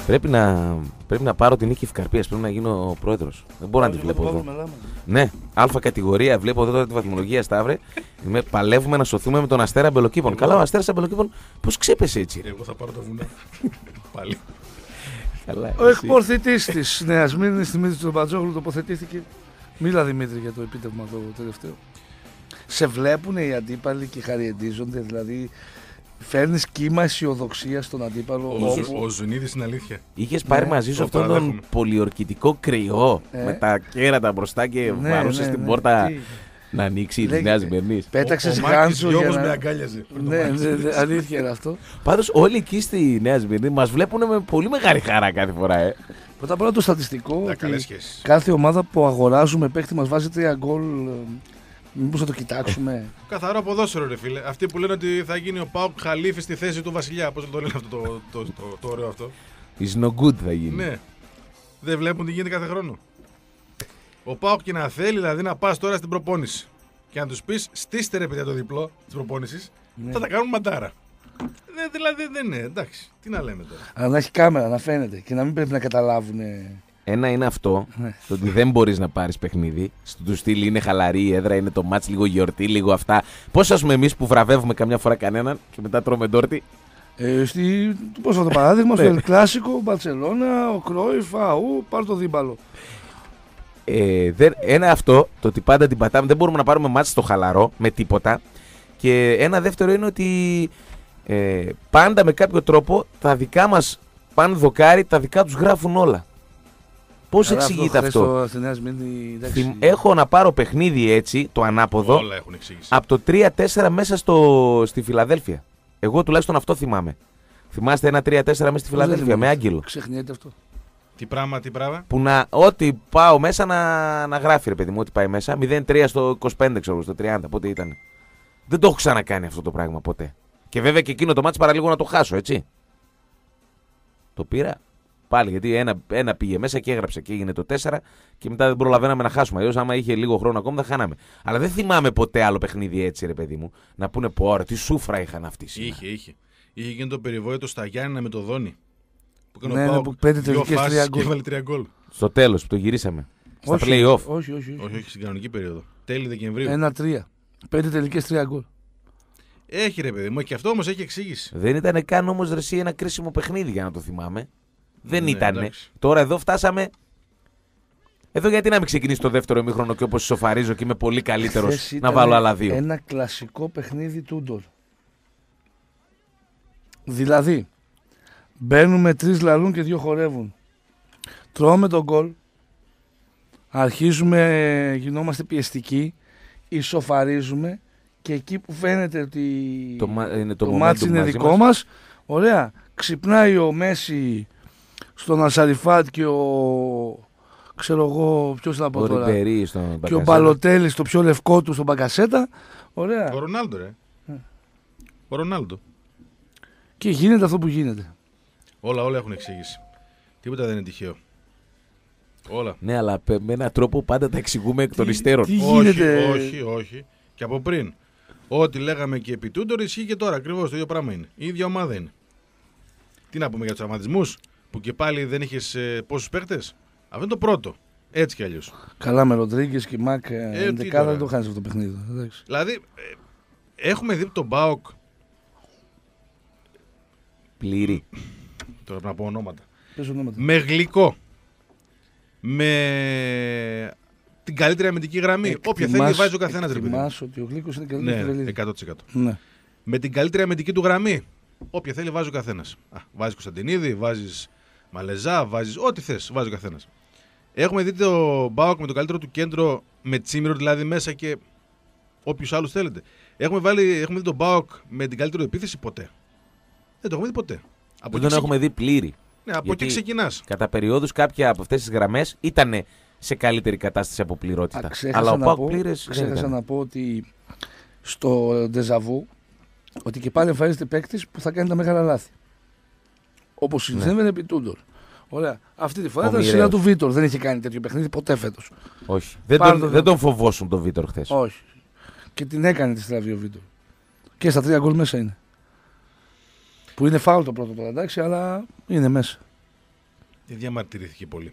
Πρέπει να πάρω την νίκη Ευκαρπίας, πρέπει να γίνω πρόεδρος. Δεν μπορώ να τη βλέπω εδώ. Ναι, Α κατηγορία, βλέπω εδώ τώρα τη βαθμολογία, Σταύρε. Παλεύουμε να σωθούμε με τον Αστέρα Αμπελοκήπων. Καλά, ο Αστέρας Αμπελοκήπων πώς ξέπεσε έτσι? Εγώ θα πάρω τα βουνά. Πάλι. Ο εκπορθητής της Νέας Μύρνης, Δημήτρης Τζομπατζόγλου, τοποθετήθηκε. Μίλα Δημήτρη για το επίτευγμα το τελευταίο. Σε βλέπουν οι αντίπαλοι και χαριεντίζονται, δηλαδή φέρνεις κύμα αισιοδοξία στον αντίπαλο. Ο Ζουνίδης είναι αλήθεια. Είχες πάρει μαζί σου αυτόν τον πολιορκητικό κρυό με τα κέρατα μπροστά και βαρούσες την πόρτα να ανοίξει τη Νέα Μυρνής. Πέταξες γάντζο για να... με αγκάλιαζε. Ναι, αλήθεια είναι αυτό. Πάντως όλοι εκεί στη Νέα Μυρνή μας βλέπουν με πολύ μεγάλη χαρά κάθε φορά. Πρώτα απ' όλα το στατιστικό ότι κάθε ομάδα που αγοράζουμε παίκτη μας βάζει 3 γκολ. Μήπως θα το κοιτάξουμε? Καθαρό ποδόσφαιρο, ρε φίλε. Αυτοί που λένε ότι θα γίνει ο Πάοκ Χαλίφη στη θέση του Βασιλιά. Πώς το λένε αυτό το ωραίο αυτό? Is no good θα γίνει. Ναι. Δεν βλέπουν τι γίνεται κάθε χρόνο. Ο Πάοκ και να θέλει δηλαδή να πας τώρα στην προπόνηση και να τους πεις στήστε ρε παιδιά το διπλό της προπόνησης, θα τα κάνουν μαντάρα. Δηλαδή δεν είναι, εντάξει. Τι να λέμε τώρα. Αλλά να έχει κάμερα, να φαίνεται και να μην πρέπει να καταλάβουν. Ένα είναι αυτό, το ότι δεν μπορείς να πάρεις παιχνίδι. Του στυλ είναι χαλαρή η έδρα, είναι το μάτς, λίγο γιορτή, λίγο αυτά. Πώς ας πούμε εμείς που βραβεύουμε καμιά φορά κανέναν και μετά τρώμε ντόρτι? Πώς θα το παράδειγμα, στο Ελ Κλάσικο, Μπαρτσελώνα, ο Κρόιφ, πάρ' το δίμπαλο. Ένα αυτό, το ότι πάντα την πατάμε, δεν μπορούμε να πάρουμε μάτς στο χαλαρό με τίποτα. Και ένα δεύτερο είναι ότι πάντα με κάποιο τρόπο τα δικά μας πάνε δοκάρι, τα δικά τους γράφουν όλα. Πώς εξηγείται αυτό? Έχω να πάρω παιχνίδι έτσι, το ανάποδο, όλα έχουν εξήγηση. από το 3-4 μέσα στη Φιλαδέλφια. Εγώ τουλάχιστον αυτό θυμάμαι. Θυμάστε ένα 3-4 μέσα στη Φιλαδέλφια με Άγγελο? Ξεχνιέται αυτό. Τι πράγμα? Που ό,τι πάω μέσα να γράφει, ρε παιδί μου, ό,τι πάει μέσα. 0-3 στο 25, ξέρω, στο 30, πότε ήταν. Δεν το έχω ξανακάνει αυτό το πράγμα ποτέ. Και βέβαια και εκείνο το μάτς παραλίγο να το χάσω, έτσι. Το πήρα πάλι γιατί ένα πήγε μέσα και έγραψε και έγινε το 4 και μετά δεν προλαβαίναμε να χάσουμε. Αλλιώς άμα είχε λίγο χρόνο ακόμα θα χάναμε. Αλλά δεν θυμάμαι ποτέ άλλο παιχνίδι έτσι, ρε παιδί μου. Να πούνε πω ώρα, τι σούφρα είχαν αυτοί σήμερα. Είχε γίνει το περιβόητο στα Γιάννενα με το Δόνι. Που 5 τελικές 3 γκολ. Στο τέλος που το γυρίσαμε. Στα play-off. Όχι, στην κανονική περίοδο. Τέλη Δεκεμβρίου. 1-3. 5 τελικές 3 γκολ. Έχει ρε παιδί μου, και αυτό όμως έχει εξήγηση. Δεν ήταν καν όμως ρεσί ένα κρίσιμο παιχνίδι για να το θυμάμαι. Δεν ήτανε. Εντάξει. Τώρα εδώ φτάσαμε. Εδώ γιατί να μην ξεκινήσει το δεύτερο ημίχρονο και όπως σοφαρίζω και είμαι πολύ καλύτερος να βάλω άλλα 2. Ένα κλασικό παιχνίδι Τούντορ. Δηλαδή, μπαίνουμε 3 λαλούν και 2 χορεύουν. Τρώμε τον γκολ. Αρχίζουμε, γινόμαστε πιεστικοί. Ισοφαρίζουμε. Και εκεί που φαίνεται ότι το μάτς είναι δικό μας, ωραία, ξυπνάει ο Μέση στον Ασαριφάτ και ξέρω εγώ ποιος να πω τώρα, και ο Μπαλοτέλης στο πιο λευκό του στον Μπακασέτα, ωραία. Ο Ρονάλντο Ο Ρονάλντο. Και γίνεται αυτό που γίνεται. Όλα έχουν εξήγηση. Τίποτα δεν είναι τυχαίο. Όλα. Ναι, αλλά με έναν τρόπο πάντα τα εξηγούμε εκ των υστέρων. Όχι. Και από πριν. Ό,τι λέγαμε και επί Τούντορ ισχύει και τώρα. Ακριβώς το ίδιο πράγμα είναι. Η ίδια ομάδα είναι. Τι να πούμε για τους τραυματισμούς, που και πάλι δεν είχες πόσους παίχτες? Αυτό είναι το πρώτο. Έτσι κι αλλιώς. Καλά, με Ροντρίγκες και Μακ. Δεκάδα δεν το χάνεις αυτό το παιχνίδι. Δηλαδή, έχουμε δει τον ΠΑΟΚ. Πλήρη. Τώρα να πω ονόματα. ονόματα. Με γλυκό. Με την καλύτερη αμυντική γραμμή. Όποια θέλει βάζει ο καθένας. Εκτιμάς ότι ο Γλύκος είναι καλύτερη. Ναι, 100%. Ναι. Με την καλύτερη αμυντική του γραμμή. Όποια θέλει βάζει ο καθένας. Βάζεις Κωνσταντινίδη, βάζεις Μαλεζά, βάζεις ό,τι θες, βάζει ο καθένας. Έχουμε δει το ΠΑΟΚ με το καλύτερο του κέντρο, με Τσίμηρο δηλαδή μέσα και όποιους άλλους θέλετε. Έχουμε δει τον ΠΑΟΚ με την καλύτερη επίθεση ποτέ. Δεν το έχουμε δει ποτέ. Δεν τον έχουμε δει πλήρη. Ναι, από εκεί ξεκινάς. Κατά περιόδους κάποια από αυτές τις γραμμές ήταν σε καλύτερη κατάσταση από πληρότητα. Αλλά ο ΠΑΟΚ πλήρες. Ξέχασα να πω ότι στο Ντεζαβού ότι και πάλι εμφανίζεται παίκτης που θα κάνει τα μεγάλα λάθη. Όπως συνέβαινε επί Τούντορ. Ωραία. Αυτή τη φορά ήταν η σειρά του Βίτορ. Δεν είχε κάνει τέτοιο παιχνίδι ποτέ φέτος. Όχι. Δεν τον φοβόσουν τον Βίτορ χθες. Όχι. Και την έκανε τη στραβή ο Βίτορ. Και στα 3 γκολ μέσα είναι. Που είναι φάουλ το πρώτο τώρα, εντάξει, αλλά είναι μέσα. Δεν διαμαρτυρήθηκε πολύ.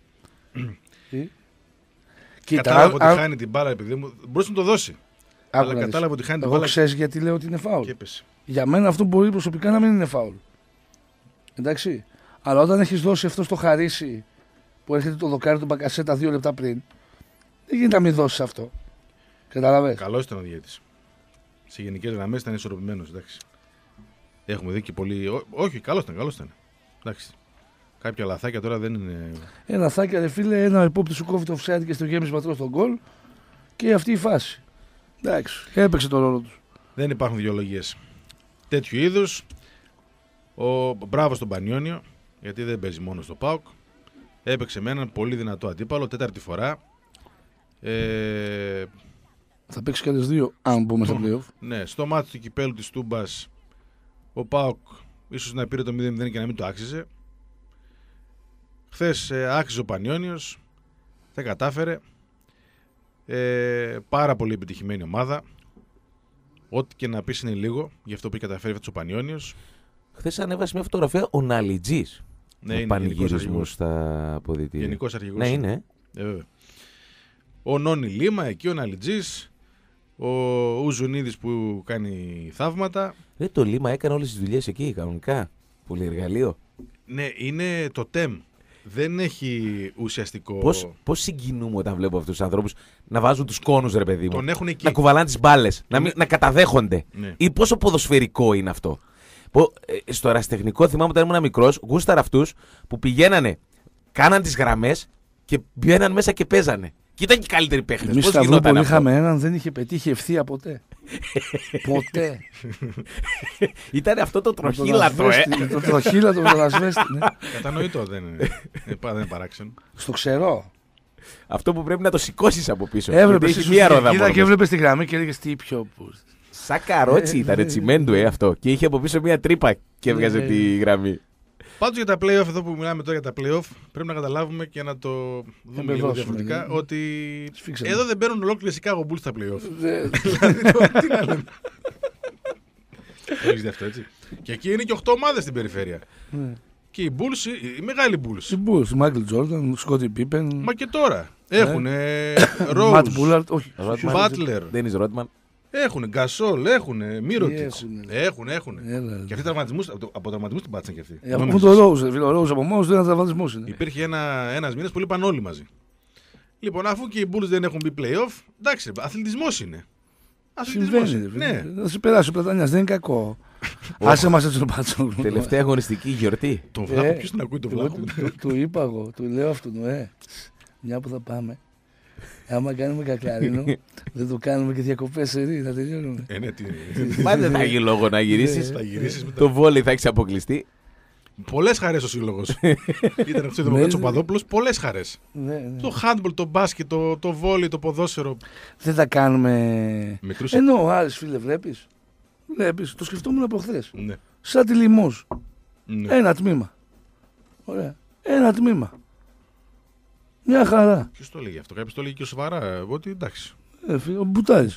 Κατάλαβε ότι χάνει την μπάλα, επειδή μπορούσε να το δώσει. Αλλά κατάλαβε ότι χάνει την μπάλα. Εγώ ξέρεις γιατί λέω ότι είναι φάουλ. Και έπεσε. Για μένα αυτό μπορεί προσωπικά να μην είναι φάουλ. Εντάξει. Αλλά όταν έχεις δώσει αυτό στο Χαρίσι που έρχεται το δοκάρι του Μπακασέτα 2 λεπτά πριν, δεν γίνεται να μην δώσεις αυτό. Κατάλαβες. Καλός ήταν ο διαιτητής. Σε γενικές γραμμές ήταν ισορροπημένος. Έχουμε δει και πολύ. Όχι, καλός ήταν. Εντάξει. Κάποια λαθάκια τώρα δεν είναι. Λαθάκια, ρε φίλε, ένα επόπτη σου κόβει το offside και στο γέμισμα τρως τον γκολ και αυτή η φάση. Εντάξει, έπαιξε τον ρόλο του. Δεν υπάρχουν δικαιολογίες. Τέτοιου είδους. Μπράβο στον Πανιόνιο, γιατί δεν παίζει μόνο στο ΠΑΟΚ. Έπαιξε με έναν πολύ δυνατό αντίπαλο, 4η φορά. Θα παίξει κι άλλες 2, αν μπούμε στο play-off. Ναι, στο μάτι του κυπέλου της Τούμπας, ο ΠΑΟΚ ίσως να πήρε το 0-0 και να μην το άξιζε. Χθες άξιζε ο Πανιόνιος, δεν κατάφερε. Πάρα πολύ επιτυχημένη ομάδα. Ό,τι και να πεις είναι λίγο, γι' αυτό που έχει καταφέρει ο Πανιόνιος. Χθες ανέβασε μια φωτογραφία ο Ναλιτζής. Ναι, είναι πανηγυρισμό στα αποδυτήρια. Γενικός αρχηγός. Ναι, είναι. Ο Νόνι Λίμα, εκεί ο Ναλιτζής. Ο Ουζουνίδης που κάνει θαύματα. Το Λίμα έκανε όλες τις δουλειές εκεί, κανονικά. Πολυεργαλείο. Ναι, είναι το ΤΕΜ. Δεν έχει ουσιαστικό. Πώς συγκινούμε όταν βλέπω αυτούς τους ανθρώπους να βάζουν τους κόνους, ρε παιδί μου. Τον έχουν εκεί. Να κουβαλάνε τις μπάλες, να καταδέχονται. Ναι. Ή πόσο ποδοσφαιρικό είναι αυτό. Στο ερασιτεχνικό θυμάμαι όταν ήμουν μικρός, γούσταρα αυτούς που πηγαίνανε, κάναν τις γραμμές και μπαίναν μέσα και παίζανε. Και ήταν και καλύτεροι παίχτες. Εμείς στα Βρύπολη είχαμε έναν, δεν είχε πετύχει ευθεία ποτέ. Ποτέ. Ήταν αυτό το τροχύλατο, Το τροχύλατο με τον ασβέστη. Ναι. Κατανοητό, δεν είναι παράξενο. Στο ξερό. Αυτό που πρέπει να το σηκώσεις από πίσω. Έβλεπες μία ρόδα. Κοίτα και έβλεπες τη γραμμή και έλεγες τι πιο. Σαν καρότσι ήταν τσιμέντου αυτό. Και είχε από πίσω μία τρύπα και έβγαζε τη γραμμή. Πάντως για τα play-off, εδώ που μιλάμε τώρα για τα play-off, πρέπει να καταλάβουμε και να το δούμε λίγο διαφορετικά. Ότι εδώ δεν μπαίνουν ολόκληρες Chicago Bulls στα play-off. Δηλαδή, τι να λέμε. Έχεις δει αυτό, έτσι. Και εκεί είναι και 8 ομάδες στην περιφέρεια. Και οι Bulls, οι μεγάλοι Bulls. Οι Bulls, Μάικλ Τζόρνταν, Σκότι Πίπεν. Μα και τώρα. Έχουν Rose, Butler, Ντένις Ρότμαν. Έχουν Γκασόλ, έχουν Μύρωτιτς. Έχουν. Και αυτοί από τραυματισμούς την πάτησαν κι αυτοί. Από το Ρόουζ από μόνος του είναι τραυματισμός. Υπήρχε ένας μήνας που λείπαν όλοι μαζί. Λοιπόν, αφού και οι Bulls δεν έχουν μπει play-off, εντάξει, αθλητισμός είναι. Συμβαίνει. Ναι. Θα σε περάσει ο Πλατανιάς, δεν είναι κακό. Άσε μας έτσι το πάτσο. Τελευταία αγωνιστική γιορτή. Τον Βλάχο, ποιος την ακούει τον Βλάχο. Του είπα εγώ, του λέω αυτού, μια που θα πάμε. Άμα κάνουμε κακλαρίνο, δεν το κάνουμε και διακοπές σε ρί, θα τελειώνουμε. Μα δεν θα έχει λόγο να γυρίσεις. Το βόλεϊ θα έχεις αποκλειστεί. Πολλές χαρές ο σύλλογος. Ήταν αυτό ο Παδόπουλος, πολλές χαρές. Το handball, το μπάσκετ, το βόλεϊ, το ποδόσφαιρο. Δεν τα κάνουμε. Ενώ άλλες φίλε βλέπεις, το σκεφτόμουν από χθες. Σαν τη Λιμός. Ένα τμήμα. Ωραία. Ένα τμήμα. Μια χαρά. Ποιος το λέγει αυτό, κάποιος το λέγει και σοβαρά, ότι εντάξει. Ο Μπουτάρης.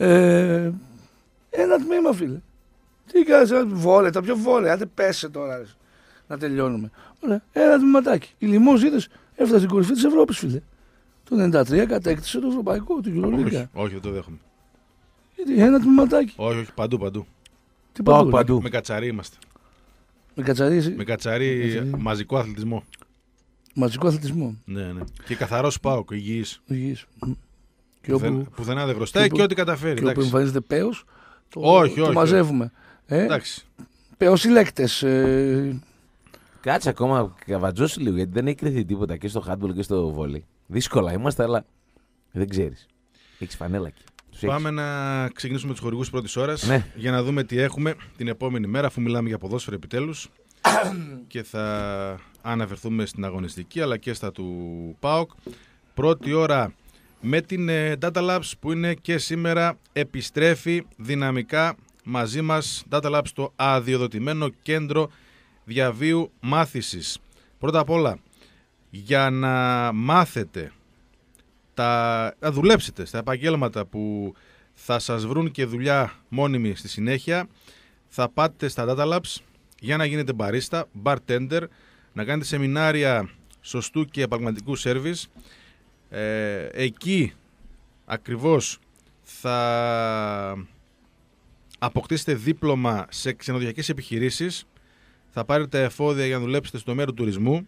Ένα τμήμα, φίλε. Τι κάνεις, βόλε, τα πιο βόλε, άντε πέσε τώρα, να τελειώνουμε. Ωραία, ένα τμήματάκι. Η Λιμός, είδες, έφτασε στην κορυφή της Ευρώπης, φίλε. Το 1993 κατέκτησε το ευρωπαϊκό, την Euroliga. Όχι, δεν το δέχομαι. Γιατί ένα τμήματάκι. Όχι, παντού. Τι παντού. Με κατσαρί είμαστε. Με κατσαρί μαζικό αθλητισμό. Μαζικό αθλητισμό. Ναι. Και καθαρός ΠΑΟΚ, υγιής. Πουθενά δεν χρωστάει και ό,τι καταφέρει. Και όπου εμφανίζεται πέος, το μαζεύουμε. Εντάξει. Πέος οι λέκτες. Κάτσε ακόμα, καβατζώσει λίγο, γιατί δεν έχει κρυθεί τίποτα και στο handball και στο βόλεϊ. Δύσκολα είμαστε, αλλά δεν ξέρεις. Έχεις φανέλακι. Πάμε να ξεκινήσουμε τους χορηγούς πρώτης ώρας για να δούμε τι έχουμε την επόμενη μέρα, αφού μιλάμε για ποδόσφαιρο επιτέλους. Και θα αναφερθούμε στην αγωνιστική αλλά και στα του ΠΑΟΚ. Πρώτη ώρα με την Data Labs που είναι και σήμερα επιστρέφει δυναμικά μαζί μας. Data Labs, το αδειοδοτημένο κέντρο διαβίου μάθησης. Πρώτα απ' όλα, για να μάθετε, να δουλέψετε στα επαγγέλματα που θα σας βρουν και δουλειά μόνιμη στη συνέχεια, θα πάτε στα Data Labs για να γίνετε μπαρίστα, bartender, να κάνετε σεμινάρια σωστού και επαγγελματικού σέρβις. Εκεί ακριβώς θα αποκτήσετε δίπλωμα σε ξενοδοχειακές επιχειρήσεις. Θα πάρετε εφόδια για να δουλέψετε στο τομέα του τουρισμού.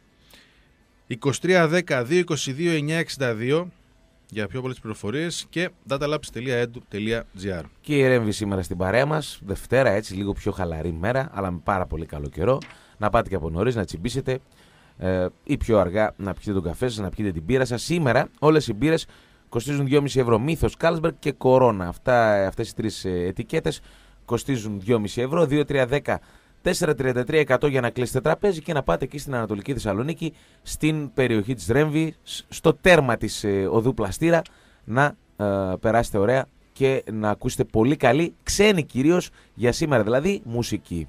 2310-222-962 για πιο πολλές πληροφορίες και datalabs.edu.gr. Και η Ρέμβη σήμερα στην παρέα μας. Δευτέρα, έτσι, λίγο πιο χαλαρή μέρα, αλλά με πάρα πολύ καλό καιρό. Να πάτε και από νωρίς να τσιμπήσετε ή πιο αργά να πιείτε τον καφέ σας, να πιείτε την πύρα σας. Σήμερα όλες οι μπύρες κοστίζουν 2,5 ευρώ. Μύθος, Carlsberg και Κορώνα. Αυτές οι τρεις ετικέτες κοστίζουν 2,5 ευρώ. 2-3-10-4-33% για να κλείσετε τραπέζι και να πάτε εκεί στην Ανατολική Θεσσαλονίκη, στην περιοχή της Ρέμβη, στο τέρμα της οδού Πλαστήρα, να περάσετε ωραία και να ακούσετε πολύ καλή, ξένη κυρίως για σήμερα δηλαδή, μουσική.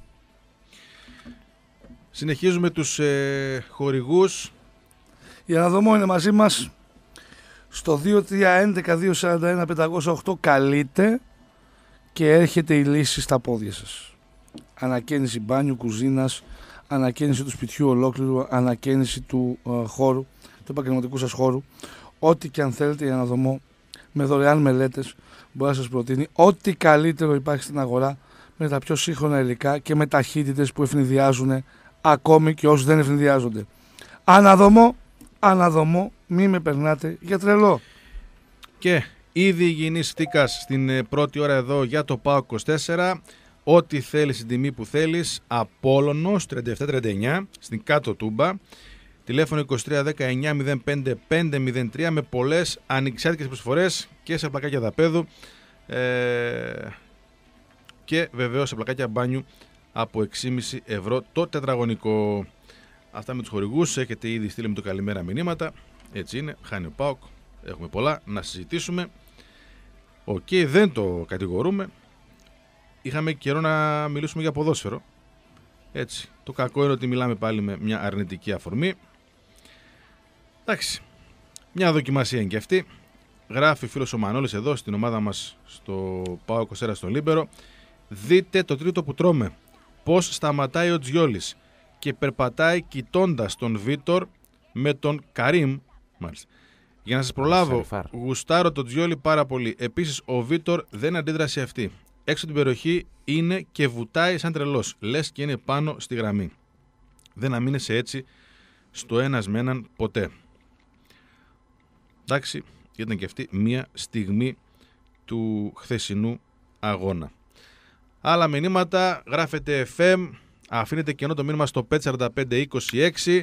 Συνεχίζουμε τους χορηγούς. Η Αναδομό είναι μαζί μας στο 2311-241-508. Καλείτε και έρχεται η λύση στα πόδια σας. Ανακαίνιση μπάνιου, κουζίνας, ανακαίνιση του σπιτιού ολόκληρου, ανακαίνιση του χώρου, του επαγγελματικού σας χώρου. Ό,τι και αν θέλετε, η Αναδομό με δωρεάν μελέτες μπορεί να σας προτείνει ό,τι καλύτερο υπάρχει στην αγορά, με τα πιο σύγχρονα υλικά και με ταχύτητες που ευνηδιάζουν ακόμη και όσοι δεν ευνηδιάζονται. Αναδομό, μη με περνάτε για τρελό. Και ήδη υγιεινής στίκας στην πρώτη ώρα εδώ για το ΠΑΟΚ 24. Ό,τι θέλεις, στην τιμή που θέλεις. Απόλλωνος 3739 στην κάτω Τούμπα. Τηλέφωνο 2310-905-503 με πολλές ανοιξιάτικες προσφορές και σε πλακάκια δαπέδου και βεβαίως σε πλακάκια μπάνιου από 6,5 ευρώ το τετραγωνικό. Αυτά με τους χορηγούς. Έχετε ήδη στείλει με το καλημέρα μηνύματα. Έτσι είναι, χάνει ο ΠΑΟΚ. Έχουμε πολλά να συζητήσουμε. Δεν το κατηγορούμε. Είχαμε καιρό να μιλήσουμε για ποδόσφαιρο. Έτσι. Το κακό είναι ότι μιλάμε πάλι με μια αρνητική αφορμή. Εντάξει. Μια δοκιμασία είναι και αυτή. Γράφει φίλος ο Μανώλης εδώ στην ομάδα μας στο ΠΑΟΚ 24 στο Λίμπερο. Δείτε το τρίτο που τρώμε. Πώς σταματάει ο Τζιόλης και περπατάει κοιτώντας τον Βίτορ με τον Καρίμ. Μάλιστα. Για να σας προλάβω, γουστάρω τον Τζιόλη πάρα πολύ. Επίσης ο Βίτορ δεν αντίδρασε αυτή. Έξω την περιοχή είναι και βουτάει σαν τρελός. Λες και είναι πάνω στη γραμμή. Δεν αμήνεσαι έτσι στο ένας με έναν ποτέ. Εντάξει, ήταν και αυτή μια στιγμή του χθεσινού αγώνα. Άλλα μηνύματα, γράφετε FM, αφήνετε κενό το μήνυμα στο 54526.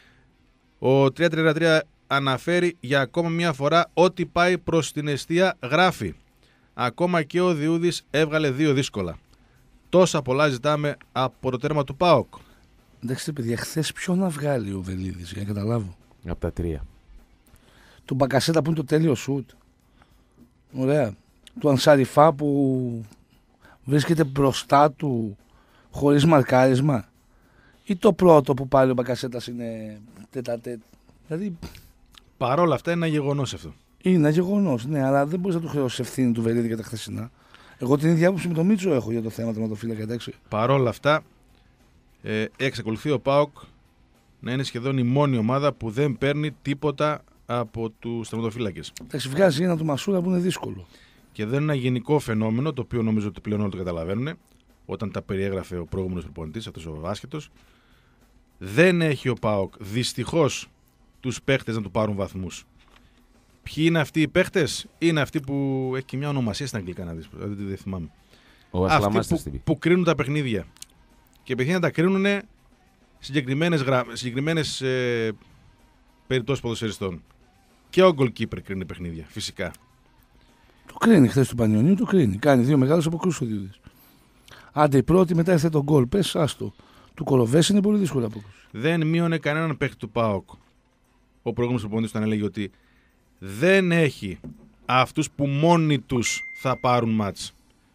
Ο 333 αναφέρει για ακόμα μια φορά ότι πάει προς την εστία γράφει. Ακόμα και ο Διούδης έβγαλε 2 δύσκολα. Τόσα πολλά ζητάμε από το τέρμα του ΠΑΟΚ. Εντάξει παιδιά, χθες ποιον να βγάλει ο Βελίδης, για να καταλάβω. Από τα 3. Του Μπακασέτα που είναι το τέλειο σουτ. Ωραία. Του Ανσαριφά που βρίσκεται μπροστά του χωρίς μαρκάρισμα. Ή το πρώτο που πάλι ο Μπακασέτας είναι τέτα-τέτ. Δηλαδή... Παρόλα αυτά είναι ένα γεγονός αυτό. Είναι ένα γεγονός, ναι, αλλά δεν μπορείς να του χρεώσεις ευθύνη του Βελίδη για τα χθεσινά. Εγώ την ίδια άποψη με τον Μίτσο έχω για το θέμα τερματοφύλακα, εντάξει. Παρόλα αυτά, εξακολουθεί ο ΠΑΟΚ να είναι σχεδόν η μόνη ομάδα που δεν παίρνει τίποτα από τους τερματοφύλακες. Εντάξει, βγάζει ένα του Μασούρα που είναι δύσκολο. Και δεν είναι ένα γενικό φαινόμενο, το οποίο νομίζω ότι πλέον όλοι το καταλαβαίνουν, όταν τα περιέγραφε ο προηγούμενος προπονητής, αυτός ο άσχετος. Δεν έχει ο ΠΑΟΚ δυστυχώς τους παίχτες να του πάρουν βαθμούς. Ποιοι είναι αυτοί οι παίχτες? Είναι αυτοί που έχει και μια ονομασία στα αγγλικά, να δεις, δεν θυμάμαι. Αυτοί που κρίνουν τα παιχνίδια. Και επειδή να τα κρίνουν συγκεκριμένες περιπτώσεις ποδοσφαιριστών. Και ο goalkeeper κρίνει παιχνίδια, φυσικά. Το κρίνει χθες του Πανιωνίου, το κρίνει. Κάνει 2 μεγάλες αποκρούσεις ο Διούδης. Άντε η πρώτη, μετά έρθε τον γκολ. Πες άστο. Του Κολοβές είναι πολύ δύσκολη απόκριση. Δεν μείωνε κανέναν παίχτη του ΠΑΟΚ. Ο προηγούμενος προπονητής όταν έλεγε ότι δεν έχει αυτούς που μόνοι τους θα πάρουν μάτς.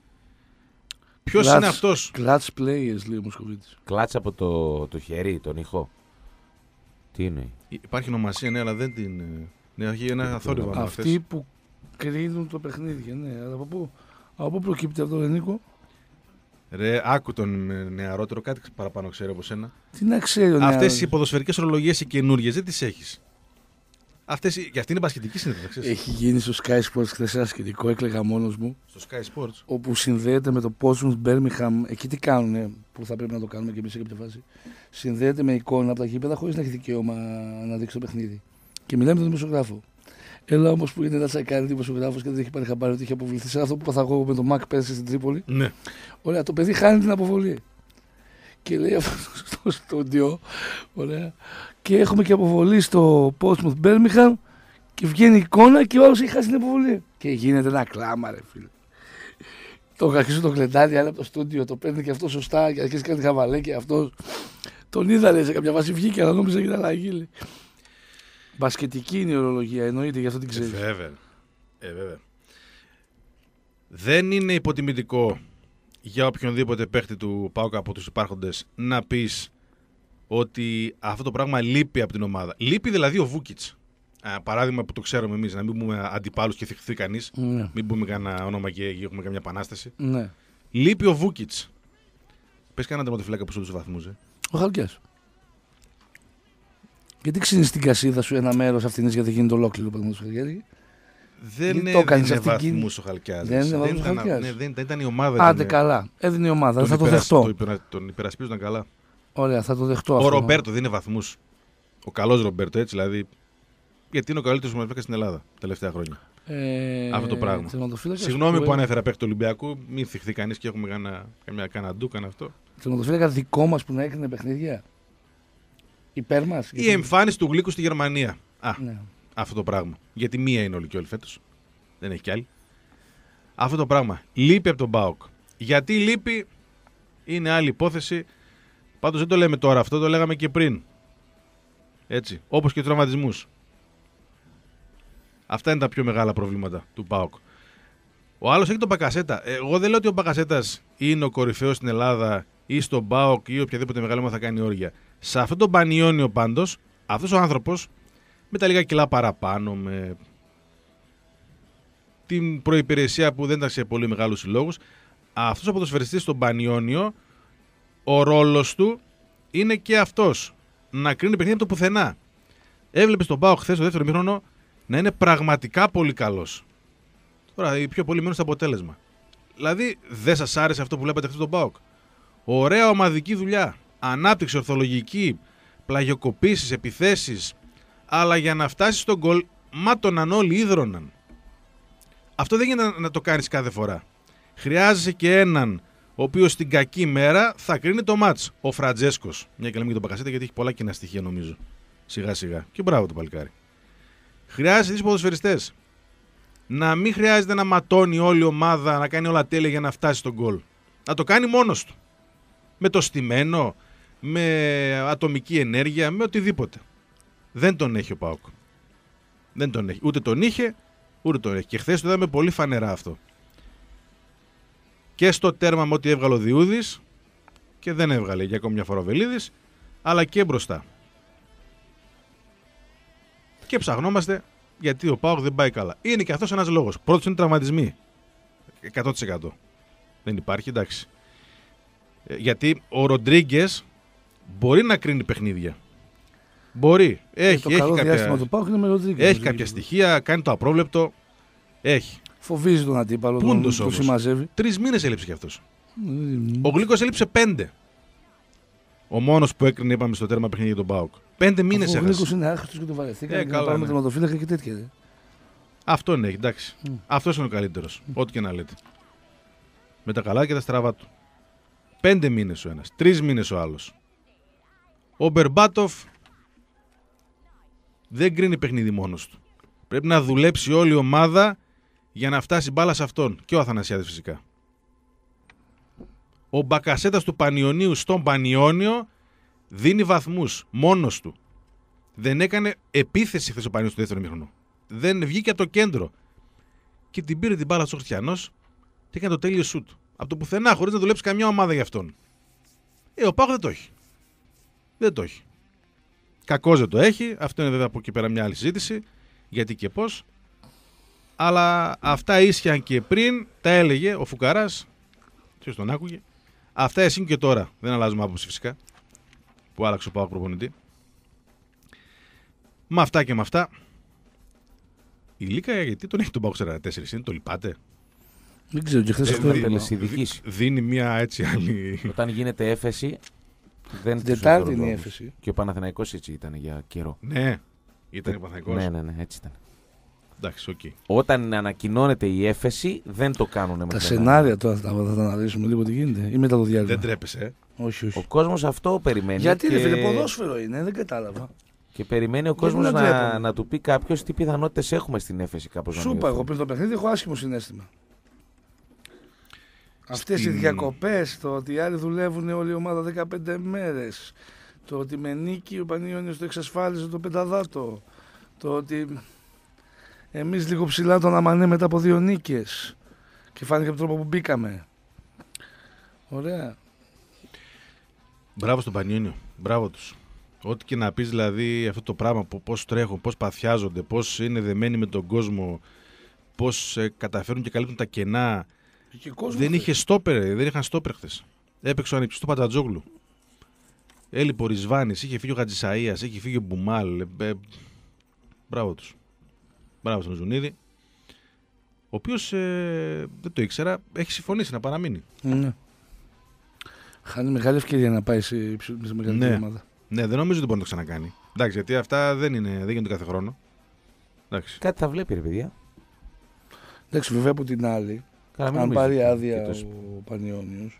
Ποιος είναι αυτός? Clutch players, λέει ο Μοσκοβίτης. Κλάτς από το χέρι, τον ήχο. Τι είναι? Υπάρχει ονομασία, ναι, αλλά δεν την... Ναι, έχει ένα θόρυβο. Αυτοί που κρίνουν το παιχνίδι, ναι. Αλλά από πού προκύπτει αυτό, Νίκο? Ρε, άκου τον νεαρότερο, κάτι παραπάνω ξέρω από σένα. Τι να ξέρω, Αυτές οι ποδοσφαιρικές ορολογίες οι καινούργιες δεν τις έχεις. Και αυτή είναι μπασκετική συνέντευξη. Έχει γίνει στο Sky Sports χθες ένα σκηνικό, έκλαιγα μόνος μου. Στο Sky Sports. Όπου συνδέεται με το Portsmouth Birmingham. Εκεί τι κάνουνε, που θα πρέπει να το κάνουμε και εμείς σε κάποια φάση. Συνδέεται με εικόνα από τα γήπεδα χωρίς να έχει δικαίωμα να δείξει το παιχνίδι. Και μιλάμε με τον δημοσιογράφο. Έλα όμως που είναι ένα τσακάρι δημοσιογράφος και δεν έχει πάρει χαμπάρι ότι έχει αποβληθεί. Σε αυτό που πάθα εγώ με τον Μακ πέρσι στην Τρίπολη. Ναι. Ωραία, το παιδί χάνει την αποβολή. Και λέει αυτό στο στούντιο. Ωραία. Και έχουμε και αποβολή στο Portsmouth Birmingham. Και βγαίνει εικόνα και ο άλλος έχει χάσει την αποβολή. Και γίνεται ένα κλάμα, ρε φίλε. Το αρχίζει το κλεντάρι άλλο από το στούντιο, το παίρνει και αυτό σωστά και αρχίζει κάτι χαβαλέ και αυτό. Τον είδα, λέει, σε κάποια βάση βγήκε, αλλά νόμιζα ότι ήταν αλλαγή. Μπασκετική είναι η ορολογία, εννοείται, γι' αυτό την ξέρει. Βέβαια. Δεν είναι υποτιμητικό για οποιονδήποτε παίχτη του ΠΑΟΚ από τους υπάρχοντες να πεις ότι αυτό το πράγμα λείπει από την ομάδα. Λείπει δηλαδή ο Βούκιτς. Παράδειγμα που το ξέρουμε εμείς, να μην πούμε αντιπάλους και θυχθεί κανείς, Ναι. μην πούμε κανένα όνομα και έχουμε καμιά επανάσταση. Ναι. Λείπει ο Βούκιτς. Πες κανένα τερματοφύλακα που σου τους βαθμούς. Ο Χαλκιάς. Γιατί ξύνεις την κασίδα σου ένα μέρος αυτήν γιατί γίνεται ολόκληρο παραδείγματος. Δεν έδινε βαθμούς ο Χαλκιάς. Δεν έδινε βαθμούς ο Χαλκιάς. Δεν ήταν η ομάδα. Άντε καλά. Έδινε η ομάδα. Θα το δεχτώ. Τον υπερασπίζονταν καλά. Ωραία, θα το δεχτώ. Ο Ρομπέρτο δίνει βαθμούς. Ο καλός Ρομπέρτο, έτσι δηλαδή. Γιατί είναι ο καλύτερος μορφέκας στην Ελλάδα τα τελευταία χρόνια. Αυτό το πράγμα. Συγγνώμη που ανέφερα παίκτη του Ολυμπιακού, μην θυχθεί κανείς και έχουμε κανένα ντούκαν αυτό. Τερματοφύλακα δικό μας που να έκρινε παιχνίδια. Υπέρ μας. Η εμφάνιση του Γλύκου στη Γερμανία. Ναι. Αυτό το πράγμα. Γιατί μία είναι όλη και όλη φέτος. Δεν έχει κι άλλη. Αυτό το πράγμα λείπει από τον ΠΑΟΚ. Γιατί λείπει είναι άλλη υπόθεση. Πάντως δεν το λέμε τώρα αυτό, το λέγαμε και πριν. Έτσι. Όπως και τους τραυματισμούς. Αυτά είναι τα πιο μεγάλα προβλήματα του ΠΑΟΚ. Ο άλλος έχει τον Μπακασέτα. Εγώ δεν λέω ότι ο Μπακασέτας είναι ο κορυφαίος στην Ελλάδα ή στον ΠΑΟΚ ή οποιαδήποτε μεγάλη ομάδα θα κάνει όργια. Σε αυτόν τον Πανιόνιο πάντως, αυτός ο άνθρωπος με τα λίγα κιλά παραπάνω, με την προϋπηρεσία που δεν ήταν σε πολύ μεγάλους συλλόγους, αυτός ο ποδοσφαιριστής στον Πανιόνιο, ο ρόλος του είναι και αυτός. Να κρίνει παιχνίδι από το πουθενά. Έβλεπες τον ΠΑΟΚ χθες στο δεύτερο ημίχρονο να είναι πραγματικά πολύ καλός. Τώρα οι πιο πολύ μένουν στο αποτέλεσμα. Δηλαδή δεν σας άρεσε αυτό που βλέπετε χθες τον ΠΑΟΚ. Ωραία ομαδική δουλειά. Ανάπτυξη ορθολογική, πλαγιοκοπήσεις, επιθέσεις. Αλλά για να φτάσεις στον γκολ, μάτωναν όλοι, ίδρωναν. Αυτό δεν γίνεται να το κάνεις κάθε φορά. Χρειάζεσαι και έναν ο οποίος στην κακή μέρα θα κρίνει το μάτς. Ο Φραντζέσκος. Μια και λέμε για τον Μπακασέτα γιατί έχει πολλά κοινά στοιχεία νομίζω. Σιγά σιγά. Και μπράβο το παλικάρι. Χρειάζεται τις ποδοσφαιριστές. Να μην χρειάζεται να ματώνει όλη η ομάδα, να κάνει όλα τέλεια για να φτάσει στον γκολ. Να το κάνει μόνος του. Με το στημένο, με ατομική ενέργεια, με οτιδήποτε. Δεν τον έχει ο ΠΑΟΚ. Δεν τον έχει. Ούτε τον είχε, ούτε τον έχει. Και χθες το είδαμε πολύ φανερά αυτό. Και στο τέρμα με ό,τι έβγαλε ο Διούδης, και δεν έβγαλε για ακόμη μια φορά ο Βελίδης, αλλά και μπροστά. Και ψαχνόμαστε γιατί ο ΠΑΟΚ δεν πάει καλά. Είναι και αυτός ένας λόγος. Πρώτος είναι τραυματισμοί. 100%. Δεν υπάρχει, εντάξει. Γιατί ο Ροντρίγκες μπορεί να κρίνει παιχνίδια. Μπορεί. Έχει κάποια στοιχεία, κάνει το απρόβλεπτο. Έχει. Φοβίζει τον αντίπαλο. Πούντος που συμμαζεύει. 3 μήνες έλειψε κι αυτός. Ο Γλύκος έλειψε 5. Ο μόνος που έκρινε, είπαμε, στο τέρμα παιχνίδι για τον ΠΑΟΚ. 5 μήνες έχασε. Ο Γλύκος είναι άχρηστος και τον βαρεθήκαμε. Να πάρουμε τερματοφύλακα και τέτοια. Αυτόν έχει, εντάξει. Αυτός είναι ο καλύτερος. Ό,τι και να λέτε. Με τα καλά και τα στραβά του. 5 μήνες ο ένας. 3 μήνες ο άλλος. Ο Μπερμπάτοφ δεν κρίνει παιχνίδι μόνος του. Πρέπει να δουλέψει όλη η ομάδα για να φτάσει μπάλα σε αυτόν. Και ο Αθανασιάδης φυσικά. Ο Μπακασέτας του Πανιωνίου στον Πανιώνιο δίνει βαθμούς μόνος του. Δεν έκανε επίθεση χθες ο Πανιώνιος στο δεύτερο ημίχρονο. Δεν βγήκε από το κέντρο. Και την πήρε την μπάλα στο Χριστιανός και έκανε το τέλειο σουτ. Από το πουθενά, χωρίς να δουλέψει καμιά ομάδα για αυτόν. Ο ΠΑΟΚ δεν το έχει. Δεν το έχει. Κακώς δεν το έχει. Αυτό είναι βέβαια από εκεί πέρα μια άλλη συζήτηση. Γιατί και πώς. Αλλά αυτά ίσχυαν και πριν. Τα έλεγε ο Φουκαράς. Ποιος τον άκουγε. Αυτά εσύ και τώρα. Δεν αλλάζουμε άποψη φυσικά. Που άλλαξε ο ΠΑΟΚ προπονητή. Με αυτά και με αυτά. Η Λίκα γιατί τον έχει τον ΠΑΟΚ 44, είναι το λυπάται. Δεν ξέρω, και χθες αυτό δίνει μια έτσι άλλη. Όταν γίνεται έφεση. Δεν την Τετάρτη είναι η έφεση. Και ο Παναθηναϊκός έτσι ήταν για καιρό. Ναι, ήταν ο Παναθηναϊκός. Ναι, έτσι ήταν. Εντάξει, okay. Όταν ανακοινώνεται η έφεση, δεν το κάνουν. Τα σενάρια τώρα θα τα αναλύσουμε λίγο τι γίνεται. Ή μετά το διάλειμμα. Δεν τρέπεσαι. Όχι. Ο κόσμος αυτό περιμένει. Γιατί και... φίλε, ποδόσφαιρο είναι, δεν κατάλαβα. Και περιμένει ο κόσμος να του πει κάποιος τι πιθανότητες έχουμε στην έφεση. Σου είπα, εγώ πριν το παιχνίδι έχω άσχημο συναίσθημα. Αυτές οι διακοπές, το ότι οι άλλοι δουλεύουν όλη η ομάδα 15 μέρες, το ότι με νίκη ο Πανιώνιος το εξασφάλιζε το πενταδάτο, το ότι εμείς λίγο ψηλά τον Αμανέ μετά από 2 νίκες και φάνηκε από τον τρόπο που μπήκαμε. Ωραία. Μπράβο στον Πανιώνιο, μπράβο τους. Ό,τι και να πεις δηλαδή αυτό το πράγμα, πώς τρέχουν, πώς παθιάζονται, πώς είναι δεμένοι με τον κόσμο, πώς καταφέρουν και καλύπτουν τα κενά. Δεν είχε στόπερ, δεν είχαν στόπερ χθες. Έπαιξε ο ανυψιστό Πατατζόγλου. Έλειπε ο Ρισβάνης, είχε φύγει ο Χατζησαΐας, είχε φύγει ο Μπουμάλ. Μπράβο τους. Μπράβο στον Ζουνίδη. Ο οποίος δεν το ήξερα, έχει συμφωνήσει να παραμείνει. Ναι. Χάνει μεγάλη ευκαιρία να πάει σε μεγαλύτερη ομάδα. Ναι, δεν νομίζω ότι μπορεί να το ξανακάνει. Εντάξει, γιατί αυτά δεν γίνονται κάθε χρόνο. Εντάξει. Κάτι θα βλέπει, ρε παιδιά. Εντάξει, βέβαια από την άλλη. Αν πάρει άδεια ο Πανιώνιος,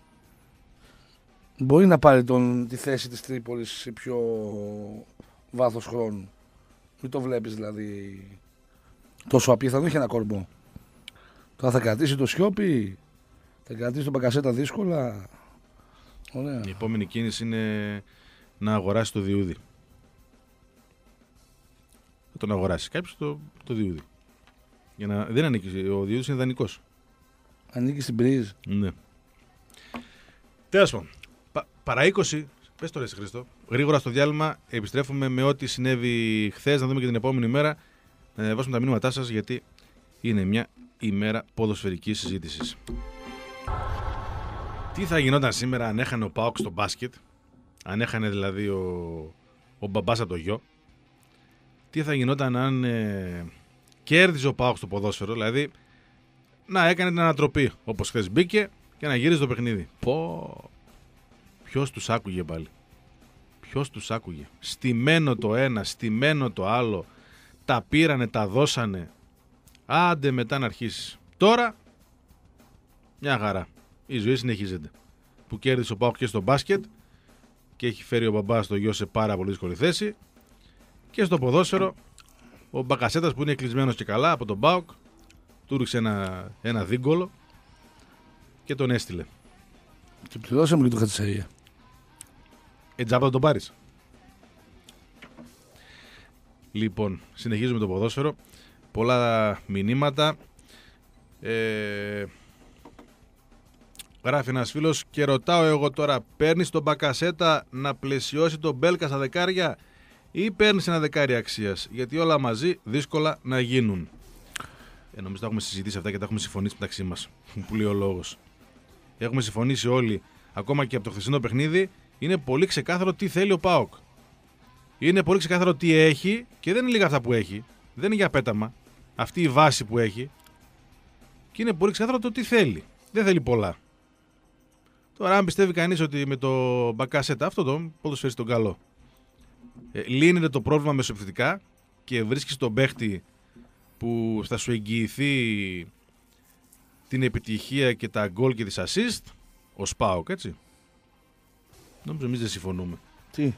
μπορεί να πάρει τη θέση της Τρίπολης σε πιο βάθος χρόνου. Μην το βλέπεις δηλαδή τόσο απίθανο, έχει ένα κορμό. Τώρα θα κρατήσει το Σιώπη, θα κρατήσει τον Μπακασέτα δύσκολα. Ωραία. Η επόμενη κίνηση είναι να αγοράσει το Διούδη. Θα τον αγοράσει κάποιος το Διούδη. Δεν ανήκει, ο Διούδης είναι δανεικός. Ανήκει στην Πρίζ. Ναι. Τέλος πάντων. Παρά 20, πες το ρε Χρήστο. Γρήγορα στο διάλειμμα επιστρέφουμε με ό,τι συνέβη χθες. Να δούμε και την επόμενη μέρα. Να διαβάσουμε τα μηνύματά σας γιατί είναι μια ημέρα ποδοσφαιρικής συζήτησης. Τι θα γινόταν σήμερα αν έχανε ο ΠΑΟΚ στο μπάσκετ, αν έχανε δηλαδή ο μπαμπάς από το γιο. Τι θα γινόταν αν κέρδιζε ο ΠΑΟΚ στο ποδόσφαιρο, δηλαδή να έκανε την ανατροπή όπως χθες μπήκε και να γύριζε το παιχνίδι. Ποιος τους άκουγε πάλι. Ποιος τους άκουγε. Στημένο το ένα, στημένο το άλλο. Τα πήρανε, τα δώσανε. Άντε μετά να αρχίσει. Τώρα μια χαρά. Η ζωή συνεχίζεται. Που κέρδισε ο ΠΑΟΚ και στο μπάσκετ και έχει φέρει ο μπαμπάς το γιο σε πάρα πολύ δύσκολη θέση. Και στο ποδόσφαιρο ο Μπακασέτας που είναι κλεισμένος και καλά από τον ΠΑΟΚ του ρίξε ένα δίγκολο και τον έστειλε. Και πληρώσαμε και το Χατζησαΐα. Τζάμπα θα τον πάρεις. Λοιπόν, συνεχίζουμε το ποδόσφαιρο. Πολλά μηνύματα. Γράφει ένας φίλος και ρωτάω εγώ τώρα, παίρνεις τον Μπακασέτα να πλαισιώσει τον Μπέλκα στα δεκάρια ή παίρνεις ένα δεκάρι αξίας? Γιατί όλα μαζί δύσκολα να γίνουν. Νομίζω τα έχουμε συζητήσει αυτά και τα έχουμε συμφωνήσει μεταξύ μας. Που λέει ο λόγος. Έχουμε συμφωνήσει όλοι, ακόμα και από το χθεσινό παιχνίδι, είναι πολύ ξεκάθαρο τι θέλει ο ΠΑΟΚ. Είναι πολύ ξεκάθαρο τι έχει και δεν είναι λίγα αυτά που έχει. Δεν είναι για πέταμα. Αυτή η βάση που έχει. Και είναι πολύ ξεκάθαρο το τι θέλει. Δεν θέλει πολλά. Τώρα, αν πιστεύει κανείς ότι με το Μπακασέτα, αυτό το ποδοσφαιριστή τον καλό, λύνεται το πρόβλημα μεσοεπιθετικά και βρίσκεις τον παίχτη που θα σου εγγυηθεί την επιτυχία και τα γκολ και τις assist, ο ΠΑΟΚ, έτσι. Νομίζω εμείς δεν συμφωνούμε. Τι?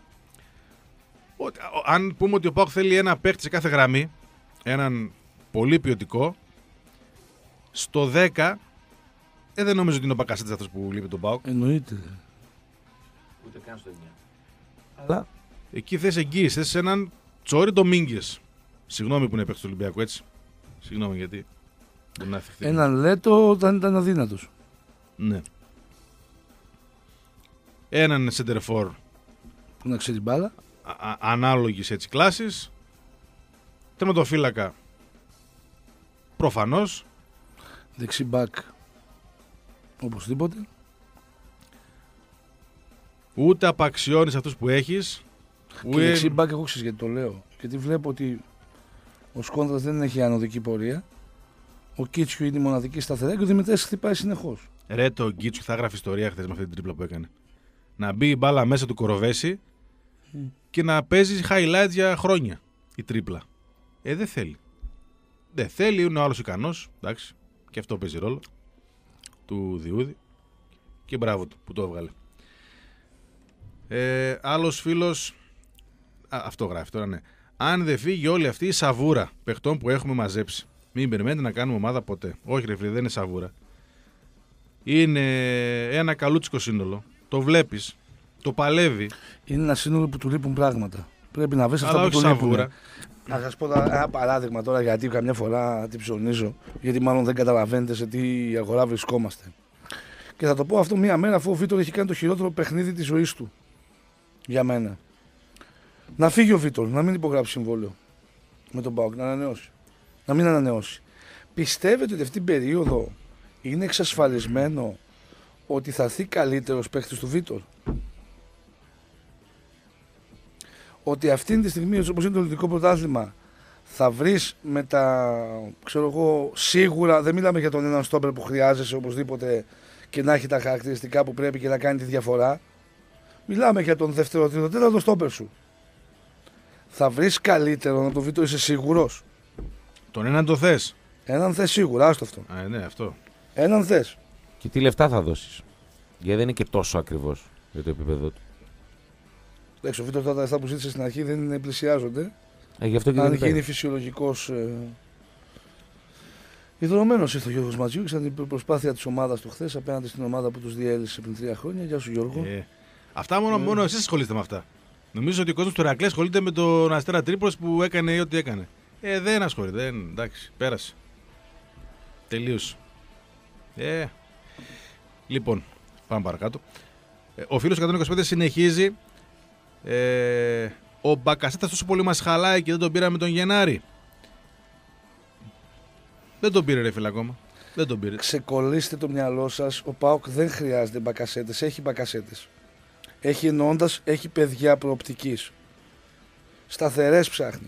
Αν πούμε ότι ο ΠΑΟΚ θέλει ένα παίχτη σε κάθε γραμμή, έναν πολύ ποιοτικό, στο 10, δεν νομίζω ότι είναι ο Μπακασέτας αυτός που λείπει τον ΠΑΟΚ. Εννοείται. Ούτε καν στο 9. Αλλά εκεί θες εγγύηση, θες έναν Τσόρι Ντομίνγκες. Συγγνώμη που είναι παίκτης του Ολυμπιακού, έτσι. Συγγνώμη γιατί. Έναν Λέτο όταν ήταν αδύνατος. Ναι. Έναν σεντερφόρ που να ξέρει μπάλα. Ανάλογης έτσι κλάσης. Τερματοφύλακα προφανώς. Δεξί μπακ οπωσδήποτε. Ούτε απαξιώνεις αυτούς που έχεις. Και δεξιμπάκ, εγώ ξέρεις γιατί το λέω. Γιατί βλέπω ότι ο Σκόνδρας δεν έχει ανωδική πορεία. Ο Κίτσιου είναι η μοναδική σταθερά και ο Δημητρές χτυπάει συνεχώς. Ρε, το Κίτσιου θα γράφει ιστορία χθες με αυτή την τρίπλα που έκανε. Να μπει η μπάλα μέσα του Κοροβέση και να παίζει highlights για χρόνια η τρίπλα. Δεν θέλει. Δεν θέλει, είναι ο άλλος ικανός. Εντάξει, και αυτό παίζει ρόλο. Του Διούδη. Και μπράβο του που το έβγαλε. Άλλος φίλος. Αυτό γράφει τώρα, ναι. Αν δεν φύγει όλη αυτή η σαβούρα παιχτών που έχουμε μαζέψει, μην περιμένετε να κάνουμε ομάδα ποτέ. Όχι, ρε φίλε, δεν είναι σαβούρα. Είναι ένα καλούτσικο σύνολο. Το βλέπεις, το παλεύει. Είναι ένα σύνολο που του λείπουν πράγματα. Πρέπει να βρεις αυτά που του λείπουν. Να σας πω ένα παράδειγμα τώρα, γιατί καμιά φορά την ψωνίζω, γιατί μάλλον δεν καταλαβαίνετε σε τι αγορά βρισκόμαστε. Και θα το πω αυτό μία μέρα αφού ο Βίτορ έχει κάνει το χειρότερο παιχνίδι της ζωής του. Για μένα. Να φύγει ο Βίτορ, να μην υπογράψει συμβόλαιο με τον ΠΑΟΚ, να ανανεώσει. Να μην ανανεώσει. Πιστεύετε ότι αυτή την περίοδο είναι εξασφαλισμένο ότι θα έρθει καλύτερος παίκτης του Βίτορ? Ότι αυτή τη στιγμή, όπως είναι το ελληνικό πρωτάθλημα, θα βρεις με τα, ξέρω εγώ, σίγουρα, δεν μιλάμε για τον έναν στόπερ που χρειάζεσαι οπωσδήποτε και να έχει τα χαρακτηριστικά που πρέπει και να κάνει τη διαφορά. Μιλάμε για τον δεύτερο, τρίτο, τέταρτο στόπερ σου. Θα βρεις καλύτερο να το Βίτορ, είσαι σίγουρος? Τον έναν το θες. Έναν θες σίγουρα, άστο αυτό. Ναι, αυτό. Έναν θες. Και τι λεφτά θα δώσεις? Γιατί δεν είναι και τόσο ακριβώς για το επίπεδο του. Εντάξει, ο Βίτορ τώρα τα λεφτά που ζήτησε στην αρχή δεν πλησιάζονται. Γι' αυτό και αν δεν γίνει φυσιολογικός. Ιδρωμένος ήρθε ο Γιώργος Ματζιού και την προσπάθεια της ομάδας του χθες απέναντι στην ομάδα που τους διέλυσε πριν 3 χρόνια. Γεια σου, Γιώργο. Αυτά μόνο εσείς ασχολείστε με αυτά. Νομίζω ότι ο κόσμος του Ηρακλή ασχολείται με τον Αστέρα Τρίπολης που έκανε ό,τι έκανε. Δεν ασχολείται. Εντάξει, πέρασε. Τελείωσε. Λοιπόν, πάμε παρακάτω. Ο φίλος 125 συνεχίζει. Ο Μπακασέτας τόσο πολύ μας χαλάει και δεν τον πήραμε τον Γενάρη. Δεν τον πήρε, ρε φίλε, ακόμα. Δεν τον πήρε. Ξεκολλήστε το μυαλό σας. Ο ΠΑΟΚ δεν χρειάζεται μπακασέτες. Έχει μπακασέτες. Έχει εννοώντας, έχει παιδιά προοπτικής. Σταθερές ψάχνει.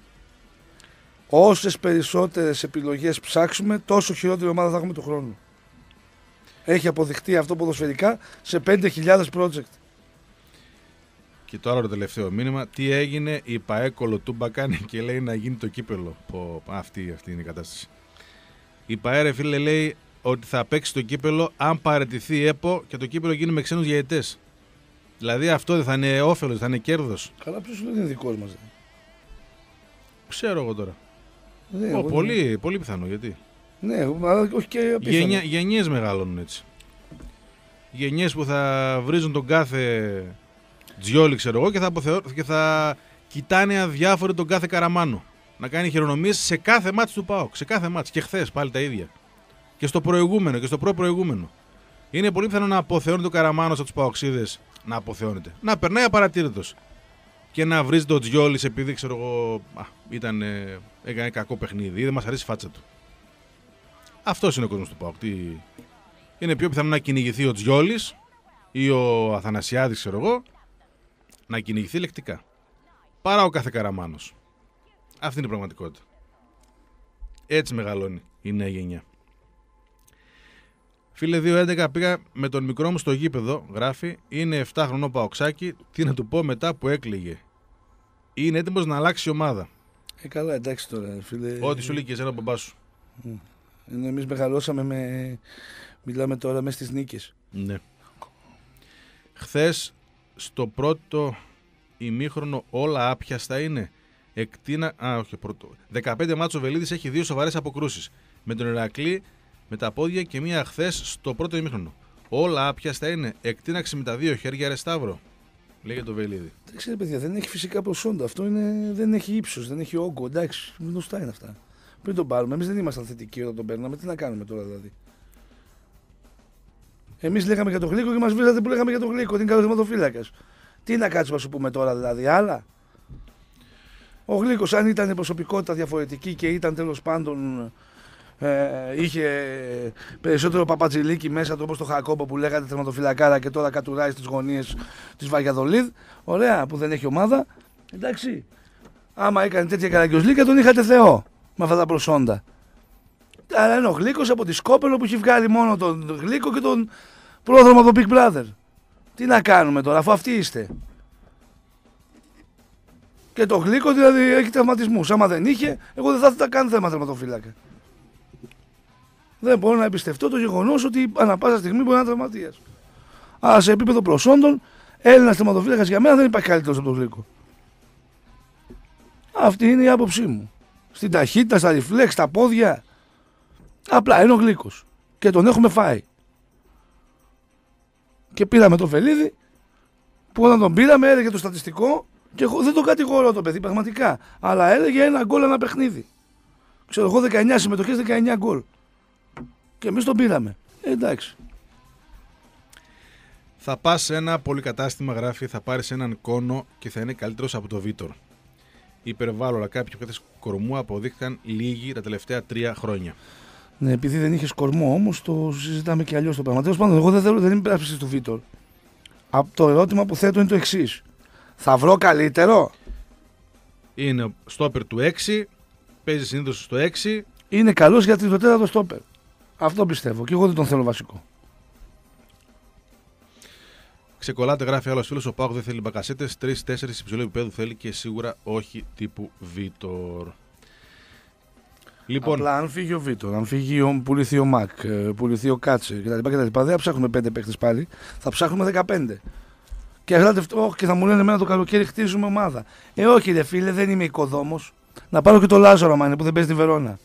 Όσες περισσότερες επιλογές ψάξουμε, τόσο χειρότερη ομάδα θα έχουμε του χρόνου. Έχει αποδειχτεί αυτό ποδοσφαιρικά σε 5.000 project. Και το άλλο το τελευταίο μήνυμα, τι έγινε, η ΠΑΕ Κολοτούμπα κάνει και λέει να γίνει το κύπελο. Αυτή είναι η κατάσταση. Η ΠΑΕ, ρε φίλε, λέει ότι θα παίξει το κύπελο αν παραιτηθεί η ΕΠΟ και το κύπελο γίνει με ξένους διαιτητές. Δηλαδή αυτό δεν θα είναι όφελος, θα είναι κέρδος. Καλά, ποιος είναι δικός μας? Ξέρω εγώ τώρα. Πολύ πιθανό, γιατί. Ναι, αλλά όχι και απίθανο. Γενιές μεγαλώνουν έτσι. Γενιές που θα βρίζουν τον κάθε Τζιόλι, ξέρω εγώ, και θα κοιτάνε αδιάφοροι τον κάθε Καραμάνο. Να κάνει χειρονομίες σε κάθε μάτς του ΠΑΟΚ. Σε κάθε μάτς. Και χθες πάλι τα ίδια. Και στο προηγούμενο και στο προ-προηγούμενο. Είναι πολύ πιθανό να αποθεώνει τον Καραμάνο από τους ΠΑΟΚσίδες. Να αποθεώνεται. Να περνάει απαρατήρητος. Και να βρίζει τον Τζιόλι επειδή, ξέρω εγώ, έκανε κακό παιχνίδι ή δεν μας αρέσει η φάτσα του. Αυτός είναι ο κόσμος του ΠΑΟΚ. Είναι πιο πιθανό να κυνηγηθεί ο Τζιόλις ή ο Αθανασιάδης, ξέρω εγώ, να κυνηγηθεί λεκτικά. Παρά ο κάθε Καραμάνος. Αυτή είναι η πραγματικότητα. Έτσι μεγαλώνει η νέα γενιά. Φίλε 2.11, πήγα με τον μικρό μου στο γήπεδο, γράφει, είναι 7χρονο παοξάκι, τι να του πω μετά που έκλαιγε. Είναι έτοιμος να αλλάξει ομάδα. Καλά, εντάξει τώρα, φίλε. Ό,τι σου λέει και εσένα ο μπαμπάς σου. Εμείς μεγαλώσαμε μιλάμε τώρα μέσα στις νίκες. Ναι. Χθες, στο πρώτο ημίχρονο όλα άπιαστα είναι. 15 μάτσο Βελίδης έχει 2 σοβαρές αποκρούσεις. Με τον Ηρακλή με τα πόδια και μία χθες στο πρώτο ημίχρονο. Όλα άπιαστα είναι. Εκτείναξη με τα 2 χέρια, ρε Σταύρο. Λέγε το Βελίδη. Δεν ξέρετε, παιδιά, δεν έχει φυσικά προσόντα. Αυτό δεν έχει ύψος, δεν έχει όγκο. Εντάξει, γνωστά είναι αυτά. Πριν τον πάρουμε, εμείς δεν ήμασταν θετικοί όταν τον παίρναμε. Τι να κάνουμε τώρα δηλαδή. Εμείς λέγαμε για τον Γλύκο και μας βρίζατε που λέγαμε για τον Γλύκο. Ότι είναι καλός θεματοφύλακας. Τι να κάτσουμε να σου πούμε τώρα δηλαδή, άλλα. Ο Γλύκος, αν ήταν προσωπικότητα διαφορετική και ήταν τέλος πάντων είχε περισσότερο Παπατζηλίκη μέσα του όπως το Χακόμπο που λέγατε τερματοφυλακάρα και τώρα κατουράει στις γωνίες της Βαγιαδολίδ. Ωραία, που δεν έχει ομάδα. Εντάξει. Άμα έκανε τέτοια καραγκιόζλικα τον είχατε Θεό με αυτά τα προσόντα. Αλλά είναι ο Γλύκος από τη Σκόπελο που έχει βγάλει μόνο τον Γλύκο και τον πρόδρομο του Big Brother. Τι να κάνουμε τώρα, αφού αυτοί είστε. Και το Γλύκο δηλαδή έχει τραυματισμούς. Άμα δεν είχε, εγώ δεν θα ήταν καν θέμα τερματοφύλακα. Δεν μπορώ να εμπιστευτώ το γεγονός ότι ανά πάσα στιγμή μπορεί να είναι τραυματίας. Αλλά σε επίπεδο προσόντων, Έλληνας τερματοφύλακας για μένα δεν υπάρχει καλύτερος από τον Γλύκο. Αυτή είναι η άποψή μου. Στην ταχύτητα, στα ριφλέξ, στα πόδια. Απλά είναι ο Γλύκος. Και τον έχουμε φάει. Και πήραμε το Βελίδη, που όταν τον πήραμε έλεγε το στατιστικό, και εγώ δεν τον κατηγορώ το παιδί πραγματικά, αλλά έλεγε ένα γκολ ένα παιχνίδι. Ξέρω εγώ 19 συμμετοχές, 19 γκολ. Και εμείς τον πήραμε. Εντάξει. Θα πας σε ένα πολυκατάστημα, γράφει, θα πάρεις έναν κόνο και θα είναι καλύτερος από το Βίτορ. Υπερβάλλω, αλλά κάποιοι παίκτες κορμού αποδείχθηκαν λίγοι τα τελευταία 3 χρόνια. Ναι, επειδή δεν είχε κορμό όμως, το συζητάμε και αλλιώς το πράγμα. Τέλος πάντων, εγώ δεν είμαι υπεράσπιστης του Βίτορ. Το ερώτημα που θέτω είναι το εξής. Θα βρω καλύτερο. Είναι στόπερ του 6, παίζει συνήθως στο 6. Είναι καλός για τριτοτέταρτο στόπερ. Αυτό πιστεύω και εγώ δεν τον θέλω βασικό. Ξεκολλάτε, γράφει άλλος φίλος, ο Πάοκ δεν θέλει μπακασέτες, 3-4 υψηλού επίπεδου θέλει και σίγουρα όχι τύπου Βίτορ. Λοιπόν, απλά αν φύγει ο Βίτορ, αν φύγει πουληθεί ο Μακ, πουληθεί ο Κάτσε κτλ. Δεν θα ψάχνουμε 5 παίκτες πάλι, θα ψάχνουμε 15. Και θα μου λένε εμένα το καλοκαίρι χτίζουμε ομάδα. Όχι ρε φίλε, δεν είμαι οικοδόμος. Να πάρω και το Λάζαρο άμα είναι που δεν παίζει τη Βερόνα.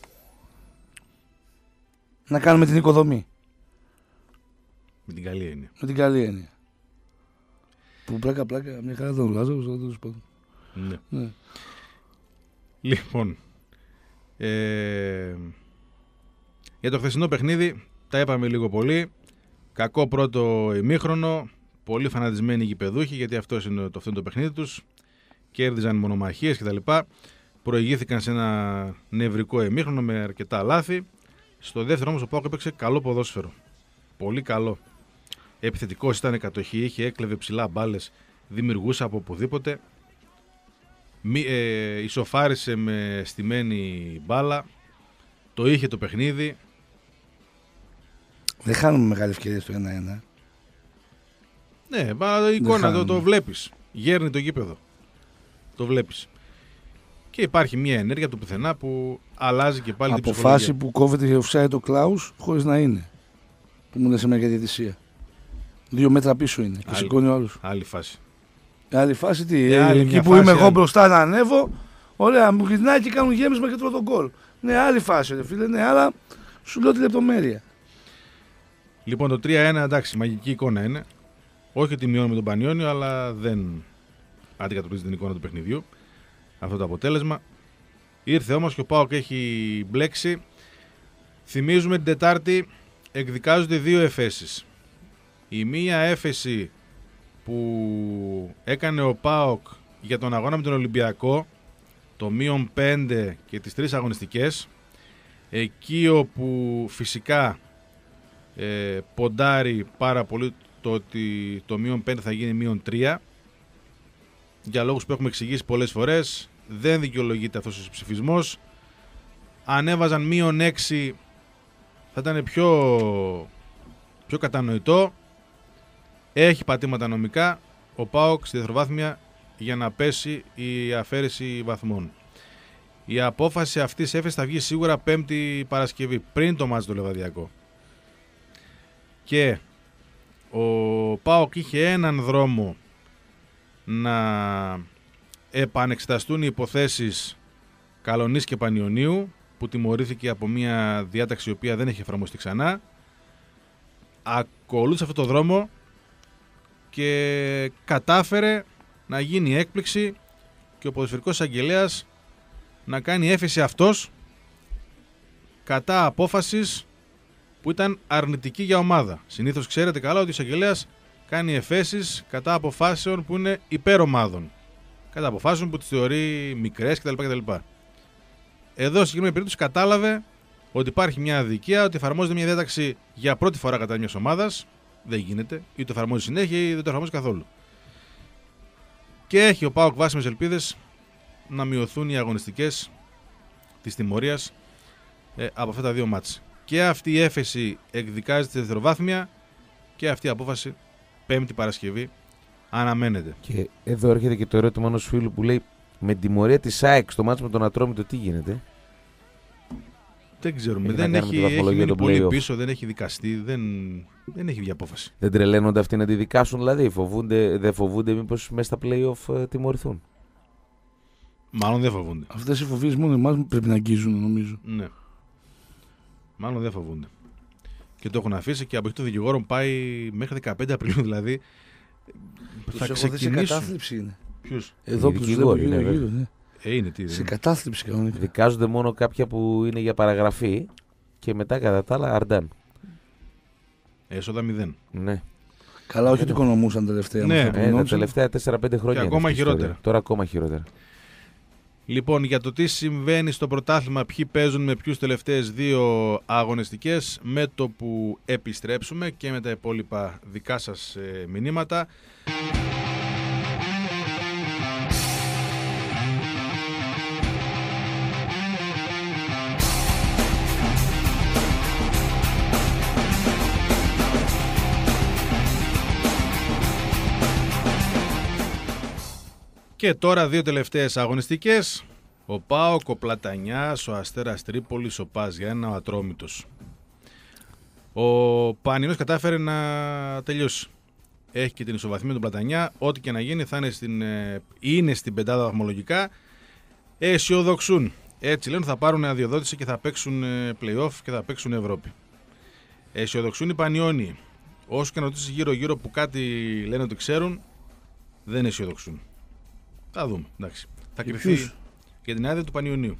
Να κάνουμε την οικοδομή. Με την καλή έννοια. Με την καλή έννοια. Που πλάκα, μια χαρά τον Λάζαρο, τέλος πάντων. Ναι. Λοιπόν, για το χθεσινό παιχνίδι τα είπαμε λίγο πολύ. Κακό πρώτο ημίχρονο. Πολύ φανατισμένοι γηπεδούχοι, γιατί αυτό είναι το παιχνίδι τους. Κέρδιζαν μονομαχίες κτλ. Προηγήθηκαν σε ένα νευρικό ημίχρονο με αρκετά λάθη. Στο δεύτερο όμως ο Πάοκ έπαιξε καλό ποδόσφαιρο. Πολύ καλό. Επιθετικός ήταν, κατοχή είχε, έκλεβε ψηλά μπάλες, δημιουργούσε από οπουδήποτε. Ισοφάρισε με στημένη μπάλα. Το είχε το παιχνίδι. Δεν χάνουμε μεγάλη ευκαιρία στο 1-1. Ναι, η εικόνα το βλέπεις. Γέρνει το γήπεδο. Το βλέπεις. Και υπάρχει μια ενέργεια του πουθενά που αλλάζει και πάλι την ψυχολογία. Από φάση που κόβεται offside ο Κλάους χωρίς να είναι. Που μου είναι σε μια διαιτησία. 2 μέτρα πίσω είναι. Και σηκώνει ο άλλος. Άλλη φάση. Άλλη φάση τι. Εκεί που είμαι εγώ μπροστά να ανέβω. Ωραία, μου γυρνάει και κάνουν γέμισμα και τρώω τον γκολ. Ναι, άλλη φάση ρε φίλε. Ναι, αλλά σου λέω τη λεπτομέρεια. Λοιπόν, το 3-1 εντάξει, μαγική εικόνα είναι. Όχι ότι μειώνουμε τον Πανιόνιο, αλλά δεν αντικατοπτρίζει την εικόνα του παιχνιδιού αυτό το αποτέλεσμα. Ήρθε όμως και ο ΠΑΟΚ έχει μπλέξει. Θυμίζουμε την Τετάρτη εκδικάζονται 2 εφέσεις. Η μία έφεση που έκανε ο ΠΑΟΚ για τον αγώνα με τον Ολυμπιακό, το -5 και τις 3 αγωνιστικές, εκεί όπου φυσικά ποντάρει πάρα πολύ το ότι το -5 θα γίνει -3, για λόγους που έχουμε εξηγήσει πολλές φορές. Δεν δικαιολογείται αυτός ο ψηφισμός. Αν έβαζαν -6 θα ήταν πιο κατανοητό. Έχει πατήματα νομικά ο ΠΑΟΚ στη δευτεροβάθμια για να πέσει η αφαίρεση βαθμών. Η απόφαση αυτής έφεσης θα βγει σίγουρα Πέμπτη Παρασκευή, πριν το μάτς του Λεβαδιακό. Και ο ΠΑΟΚ είχε έναν δρόμο να επανεξεταστούν οι υποθέσεις Καλονής και Πανιωνίου, που τιμωρήθηκε από μια διάταξη η οποία δεν έχει εφαρμοστεί ξανά. Ακολούθησε αυτό το δρόμο και κατάφερε να γίνει έκπληξη και ο ποδοσφαιρικός εισαγγελέας να κάνει έφεση αυτός κατά απόφασης που ήταν αρνητική για ομάδα. Συνήθως ξέρετε καλά ότι ο εισαγγελέας κάνει εφέσεις κατά αποφάσεων που είναι υπέρ ομάδων, κατά αποφάσεων που τις θεωρεί μικρές κτλ. Εδώ στη συγκεκριμένη περίπτωση κατάλαβε ότι υπάρχει μια αδικία, ότι εφαρμόζεται μια διάταξη για πρώτη φορά κατά μια ομάδα. Δεν γίνεται. Ή το εφαρμόζει συνέχεια ή δεν το εφαρμόζει καθόλου. Και έχει ο ΠΑΟΚ βάσιμες ελπίδες να μειωθούν οι αγωνιστικές της τιμωρίας από αυτά τα δύο μάτς. Και αυτή η έφεση εκδικάζεται στη δευτεροβάθμια και αυτή η απόφαση Πέμπτη Παρασκευή αναμένεται. Και εδώ έρχεται και το ερώτημα ενός φίλου που λέει: με την τιμωρία της ΑΕΚ στο μάτς με τον Ατρόμητο τι γίνεται? Δεν ξέρουμε. Δεν έχει μείνει πολύ πίσω, δεν έχει δικαστεί, δεν έχει βγει απόφαση. Δεν τρελαίνονται αυτοί να τη δικάσουν, δηλαδή? Δεν φοβούνται μήπως μέσα στα play-off τιμωρηθούν? Μάλλον δεν φοβούνται. Αυτές οι φοβίες μόνο εμάς πρέπει να αγγίζουν, νομίζω. Ναι. Μάλλον δεν φοβούνται. Και το έχουν αφήσει και από εκεί το δικηγόρο πάει μέχρι 15 Απριλίου, δηλαδή. Θα ξεκινήσουν. Σε κατάθλιψη είναι. Ποιος? Εδώ που τους λέω γύρω. Ναι. Είναι τι. Σε κατάθλιψη κανονικά. Δικάζονται μόνο κάποια που είναι για παραγραφή και μετά κατά τα άλλα αρντάν. Έσοδα 0. Ναι. Καλά, όχι ότι οικονομούσαν τελευταία. Ναι, τα τελευταία 4-5 χρόνια. Και ακόμα χειρότερα. Τώρα ακόμα χειρότερα. Λοιπόν, για το τι συμβαίνει στο πρωτάθλημα, ποιοι παίζουν με ποιους τελευταίες δύο αγωνιστικές, με το που επιστρέψουμε και με τα υπόλοιπα δικά σας μηνύματα. Και τώρα δύο τελευταίες αγωνιστικές. Ο ΠΑΟΚ, ο Πλατανιάς, ο Αστέρας Τρίπολης, ο ΠΑΣ Γιάννενα, ο Ατρόμητος. Ο Πανιωνίος κατάφερε να τελειώσει. Έχει και την ισοβαθμία του Πλατανιά. Ό,τι και να γίνει θα είναι στην πεντάδα βαθμολογικά. Αισιοδοξούν. Έτσι λένε, θα πάρουν αδειοδότηση και θα παίξουν play-off και θα παίξουν Ευρώπη. Αισιοδοξούν οι Πανιώνιοι. Όσο και να ρωτήσεις γύρω-γύρω που κάτι λένε ότι ξέρουν, δεν αισιοδοξούν. Θα δούμε. Εντάξει. Θα κρυθεί για την άδεια του Πανιωνίου.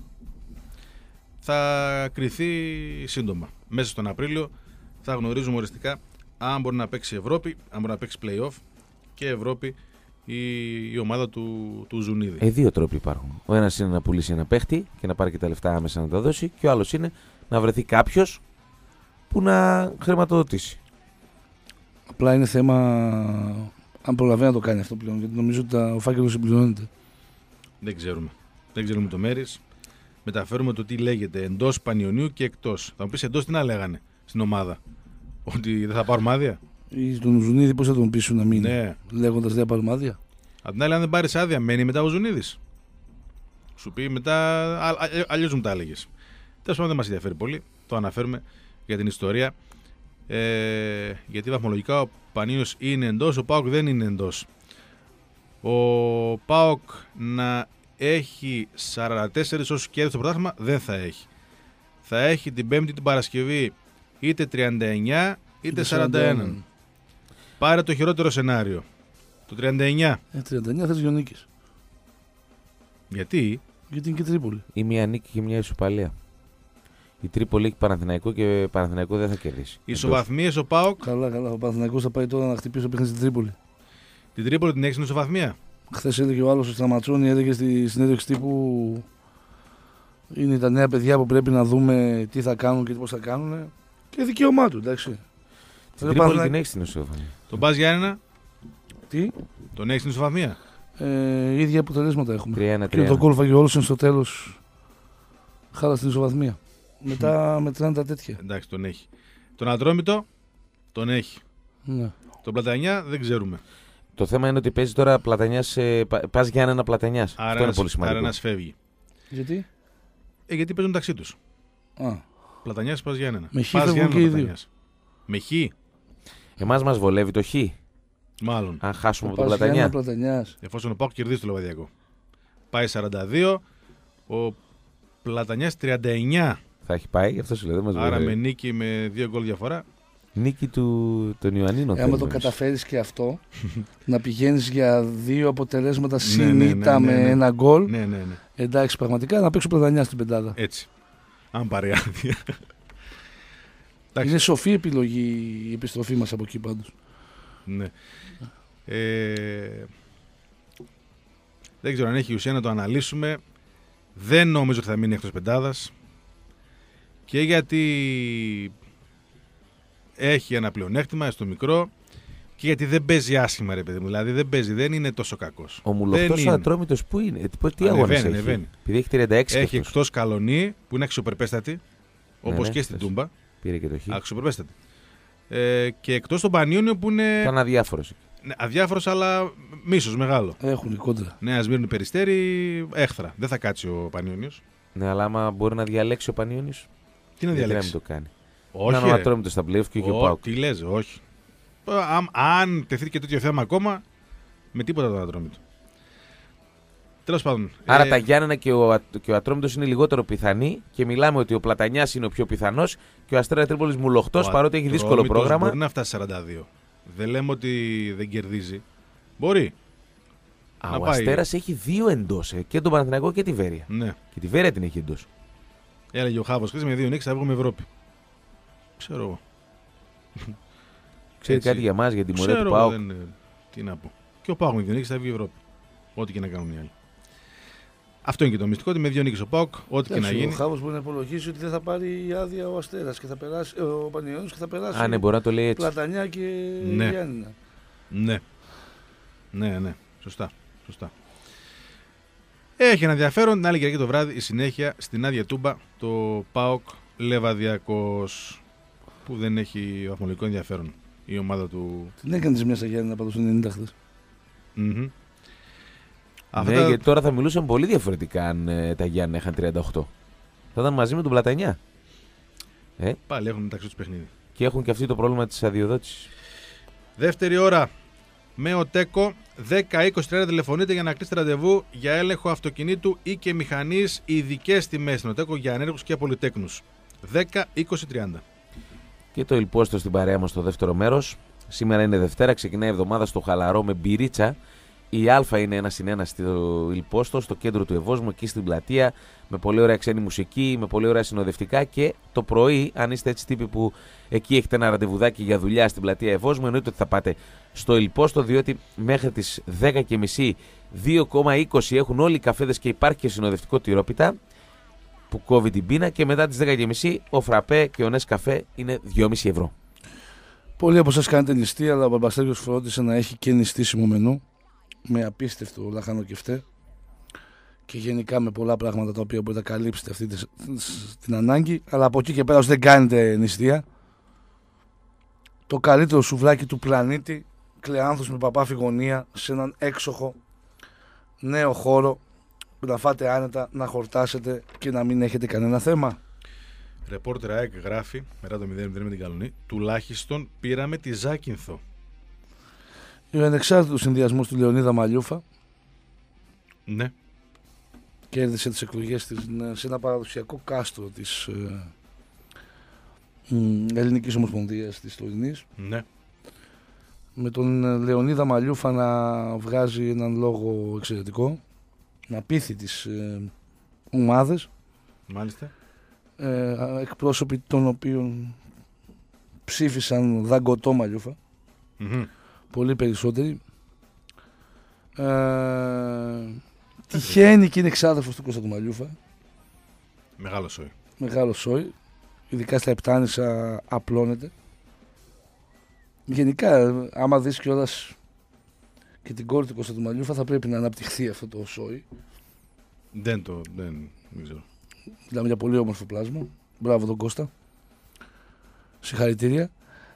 Θα κρυθεί σύντομα. Μέσα στον Απρίλιο θα γνωρίζουμε οριστικά αν μπορεί να παίξει Ευρώπη, αν μπορεί να παίξει play-off και Ευρώπη η ομάδα του Ζουνίδη. Δύο τρόποι υπάρχουν. Ο ένας είναι να πουλήσει ένα παίχτη και να πάρει και τα λεφτά άμεσα να τα δώσει, και ο άλλος είναι να βρεθεί κάποιος που να χρηματοδοτήσει. Απλά είναι θέμα αν προλαβαίνει να το κάνει αυτό πλέον, γιατί νομίζω ότι ο φάκελος συμπληρώνεται. Δεν ξέρουμε. Δεν ξέρουμε το μέρης. Μεταφέρουμε το τι λέγεται εντός Πανιωνίου και εκτός. Θα μου πεις εντός τι να λέγανε στην ομάδα? Ότι δεν θα πάρουμε άδεια? Ή τον Ζουνίδη πώς θα τον πείσουν να μείνει, ναι, λέγοντας δεν θα πάρουμε άδεια? Απ' την άλλη, αν δεν πάρεις άδεια, μένει μετά ο Ζουνίδης. Σου πει μετά, αλλιώς μου τα έλεγες. Τέλος πάντων δεν μας ενδιαφέρει πολύ. Το αναφέρουμε για την ιστορία. Γιατί βαθμολογικά ο Πανίος είναι εντός, ο ΠΑΟΚ δεν είναι εντός. Ο ΠΑΟΚ να έχει 44 όσους κέρδη στο πρωτάθλημα δεν θα έχει. Θα έχει την Πέμπτη την Παρασκευή είτε 39 είτε 41. Πάρε το χειρότερο σενάριο. Το 39. 39 θες 2 νίκες. Γιατί? Γιατί είναι και Τρίπολη. Ή μια νίκη και μια ισοπαλία. Η Τρίπολη έχει Παναθηναϊκό και Παναθηναϊκό δεν θα κερδίσει. Ισοβαθμίες ο ΠΑΟΚ. Καλά. Ο Παναθηναϊκός θα πάει τώρα να χτυπήσει το παιχνίδι στην Τρίπολη. Την Τρίπολη την έχει στην ισοβαθμία. Χθες έλεγε ο άλλος ο Στραματσόνη, έλεγε στη συνέντευξη τύπου είναι τα νέα παιδιά που πρέπει να δούμε τι θα κάνουν και πώς θα κάνουν. Και δικαίωμά του, εντάξει. Την Τρίπολη την έχει στην ισοβαθμία. Τον Πας Γιάννενα. Τι? Τον έχει στην ισοβαθμία. Ίδια αποτελέσματα έχουμε. 3-1-3. Και το κόλφαγε όλος στο τέλος. Χάλα στην ισοβαθμία. Μετά μετράνε τα τέτοια. Εντάξει, τον έχει. Τον Ατρόμητο τον έχει. Ναι. Τον Πλατανιά δεν ξέρουμε. Το θέμα είναι ότι παίζει τώρα Πλατανιάς, Πας Γιάννενα Πλατανιάς. Αυτό είναι πολύ σημαντικό. Άρα ένας φεύγει. Γιατί? Γιατί παίζουν μεταξύ τους. Πλατανιάς Πας Γιάννενα. Με χ φεύγουν και οι δύο. Με χ. Εμάς μας βολεύει το χ. Μάλλον. Αν χάσουμε από τον Πλατανιά. Εφόσον ο ΠΑΟΚ κερδίσει το Λεβαδιακό. Πάει 42. Ο Πλατανιάς 39. Θα έχει πάει, γι' αυτό σου λέω. Δεν μας άρα βολεύει. με νίκη με 2 γκολ διαφορά. Νίκη των Ιωαννίνων. Άμα το καταφέρεις και αυτό, να πηγαίνεις για 2 αποτελέσματα συνήτα με ένα γκολ. Ναι. Εντάξει, πραγματικά να παίξω Πλατανιά στην πεντάδα. Έτσι. Αν πάρει άδεια. Είναι σοφή επιλογή η επιστροφή μας από εκεί πάντως. Ναι. Δεν ξέρω αν έχει ουσία να το αναλύσουμε. Δεν νομίζω ότι θα μείνει εκτός πεντάδας. και γιατί έχει ένα πλεονέκτημα στο μικρό και γιατί δεν παίζει άσχημα, ρε παιδί μου. Δηλαδή δεν παίζει, δεν είναι τόσο κακός. Ο Μουλοχτός ο Ατρόμητος που είναι, τι αγώνες έχει? Επειδή έχει 36. Έχει εκτός Καλονή που είναι αξιοπερπέστατη, όπως και στην Τούμπα. Πήρε και το Χ. Αξιοπερπέστατη. Και εκτός τον Πανιόνιο που είναι. Ήταν αδιάφορος. Ναι, αδιάφορος, αλλά μίσος μεγάλο. Έχουν κόντρα. Νέα Σμύρνη Περιστέρι, έχθρα. Δεν θα κάτσει ο Πανιόνιος. Ναι, αλλά άμα μπορεί να διαλέξει ο Πανιόνιος. Τι να διαλέξει? Δεν το κάνει. Όχι. Να Ατρόμητος στα πλέον και ο ΠΑΟΚ. Τι λες, όχι. Αν τεθεί και τέτοιο θέμα ακόμα, με τίποτα τον Ατρόμητο. Τέλος πάντων. Άρα τα Γιάννενα και ο Ατρόμητος είναι λιγότερο πιθανοί και μιλάμε ότι ο Πλατανιάς είναι ο πιο πιθανός και ο Αστέρας Τρίπολης Μουλοχτός, παρότι έχει δύσκολο πρόγραμμα. Μπορεί να φτάσει 42. Δεν λέμε ότι δεν κερδίζει. Μπορεί. Ο Αστέρας έχει 2 εντός. Και τον Παναθηναϊκό και τη Βέρεια. Ναι. Και τη Βέρεια την έχει εντός. Έλεγε ο Χάβος χθες με 2 νίκες θα βγούμε Ευρώπη. Ξέρω εγώ. Ξέρει κάτι για μας, για τη μορία του ΠΑΟΚ? Τι να πω. Και ο ΠΑΟΚ με 2 νίκες θα βγει Ευρώπη. Ό,τι και να κάνουν οι άλλοι. Αυτό είναι και το μυστικό, ότι με 2 νίκες ο ΠΑΟΚ, ό,τι και να γίνει. Ο Χάβος μπορεί να υπολογίσει ότι δεν θα πάρει άδεια ο Αστέρας και θα περάσει, ο Πανιόνιος και θα περάσει. Α, ναι, μπορεί να το λέει έτσι. Πλατανιά και Γιάννηνα. Ναι. Σωστά. Έχει ένα ενδιαφέρον την άλλη Κυριακή το βράδυ η συνέχεια στην άδεια Τούμπα, το ΠΑΟΚ Λεβαδιακός, που δεν έχει βαθμολογικό ενδιαφέρον η ομάδα του. Την έκανε μια στα Γιάννηνα πάντως στο 90 χθες. Ναι, γιατί τώρα θα μιλούσαν πολύ διαφορετικά αν τα Γιάννη είχαν 38. Θα ήταν μαζί με τον Πλατανιά. Πάλι έχουν μεταξύ τους παιχνίδι. Και έχουν και αυτοί το πρόβλημα της αδειοδότησης. Δεύτερη ώρα με ο Τέκο. 10-20-30 τηλεφωνείτε για να κλείσετε ραντεβού για έλεγχο αυτοκινήτου ή και μηχανής, ειδικές τιμές στην ΟΤΕΚΟ για ανέργους και απολυτέκνους. 10-20-30. Και το Ιλπόστο στην παρέα μας στο δεύτερο μέρος. Σήμερα είναι Δευτέρα, ξεκινάει η εβδομάδα στο χαλαρό με μπυρίτσα. Η Α είναι 1-1 στο Ιλπόστο, στο κέντρο του Ευόσμου, εκεί στην πλατεία, με πολύ ωραία ξένη μουσική, με πολύ ωραία συνοδευτικά. Και το πρωί, αν είστε έτσι τύποι που εκεί έχετε ένα ραντεβουδάκι για δουλειά στην πλατεία Ευόσμου, εννοείται ότι θα πάτε στο Ιλπόστο, διότι μέχρι τις 10.30 2,20 έχουν όλοι οι καφέδες και υπάρχει και συνοδευτικό τυρόπιτα που κόβει την πείνα. Και μετά τις 10.30 ο φραπέ και ο νες καφέ είναι 2,5 ευρώ. Πολλοί από εσάς κάνετε νηστεία, αλλά ο Μπαμπαστέργιος φρόντισε να έχει και νηστίσιμο μενού, με απίστευτο λαχανό κεφτέ και γενικά με πολλά πράγματα τα οποία μπορείτε να καλύψετε αυτή την ανάγκη. Αλλά από εκεί και πέρα, όσο δεν κάνετε νηστεία, το καλύτερο σουβλάκι του πλανήτη, κλεάνθους με παπάφι γωνία, σε έναν έξοχο νέο χώρο που να φάτε άνετα, να χορτάσετε και να μην έχετε κανένα θέμα. Ρεπόρτερ ΑΕΚ γράφει μετά το 0-0 με την Καλονή, τουλάχιστον πήραμε τη Ζάκυνθο. Ο ανεξάρτητος συνδυασμός του Λεωνίδα Μαλιούφα. Ναι. Κέρδισε τις εκλογές σε ένα παραδοσιακό κάστρο της Ελληνικής Ομοσπονδίας της τωρινής. Ναι. Με τον Λεωνίδα Μαλιούφα να βγάζει έναν λόγο εξαιρετικό, να πείθει τις ομάδες. Μάλιστα. Εκπρόσωποι των οποίων ψήφισαν δαγκωτό Μαλιούφα. Πολύ περισσότεροι. Τυχαίνει και είναι εξάδελφος του Κώστα του Μαλιούφα. Μεγάλο σόι. Μεγάλο σόι. Ειδικά στα Επτάνησα απλώνεται. Γενικά, άμα δεις κιόλας και την κόρη του Κώστα του Μαλιούφα, θα πρέπει να αναπτυχθεί αυτό το σόι. Δεν ξέρω. Μιλάμε για πολύ όμορφο πλάσμα. Μπράβο τον Κώστα. Συγχαρητήρια.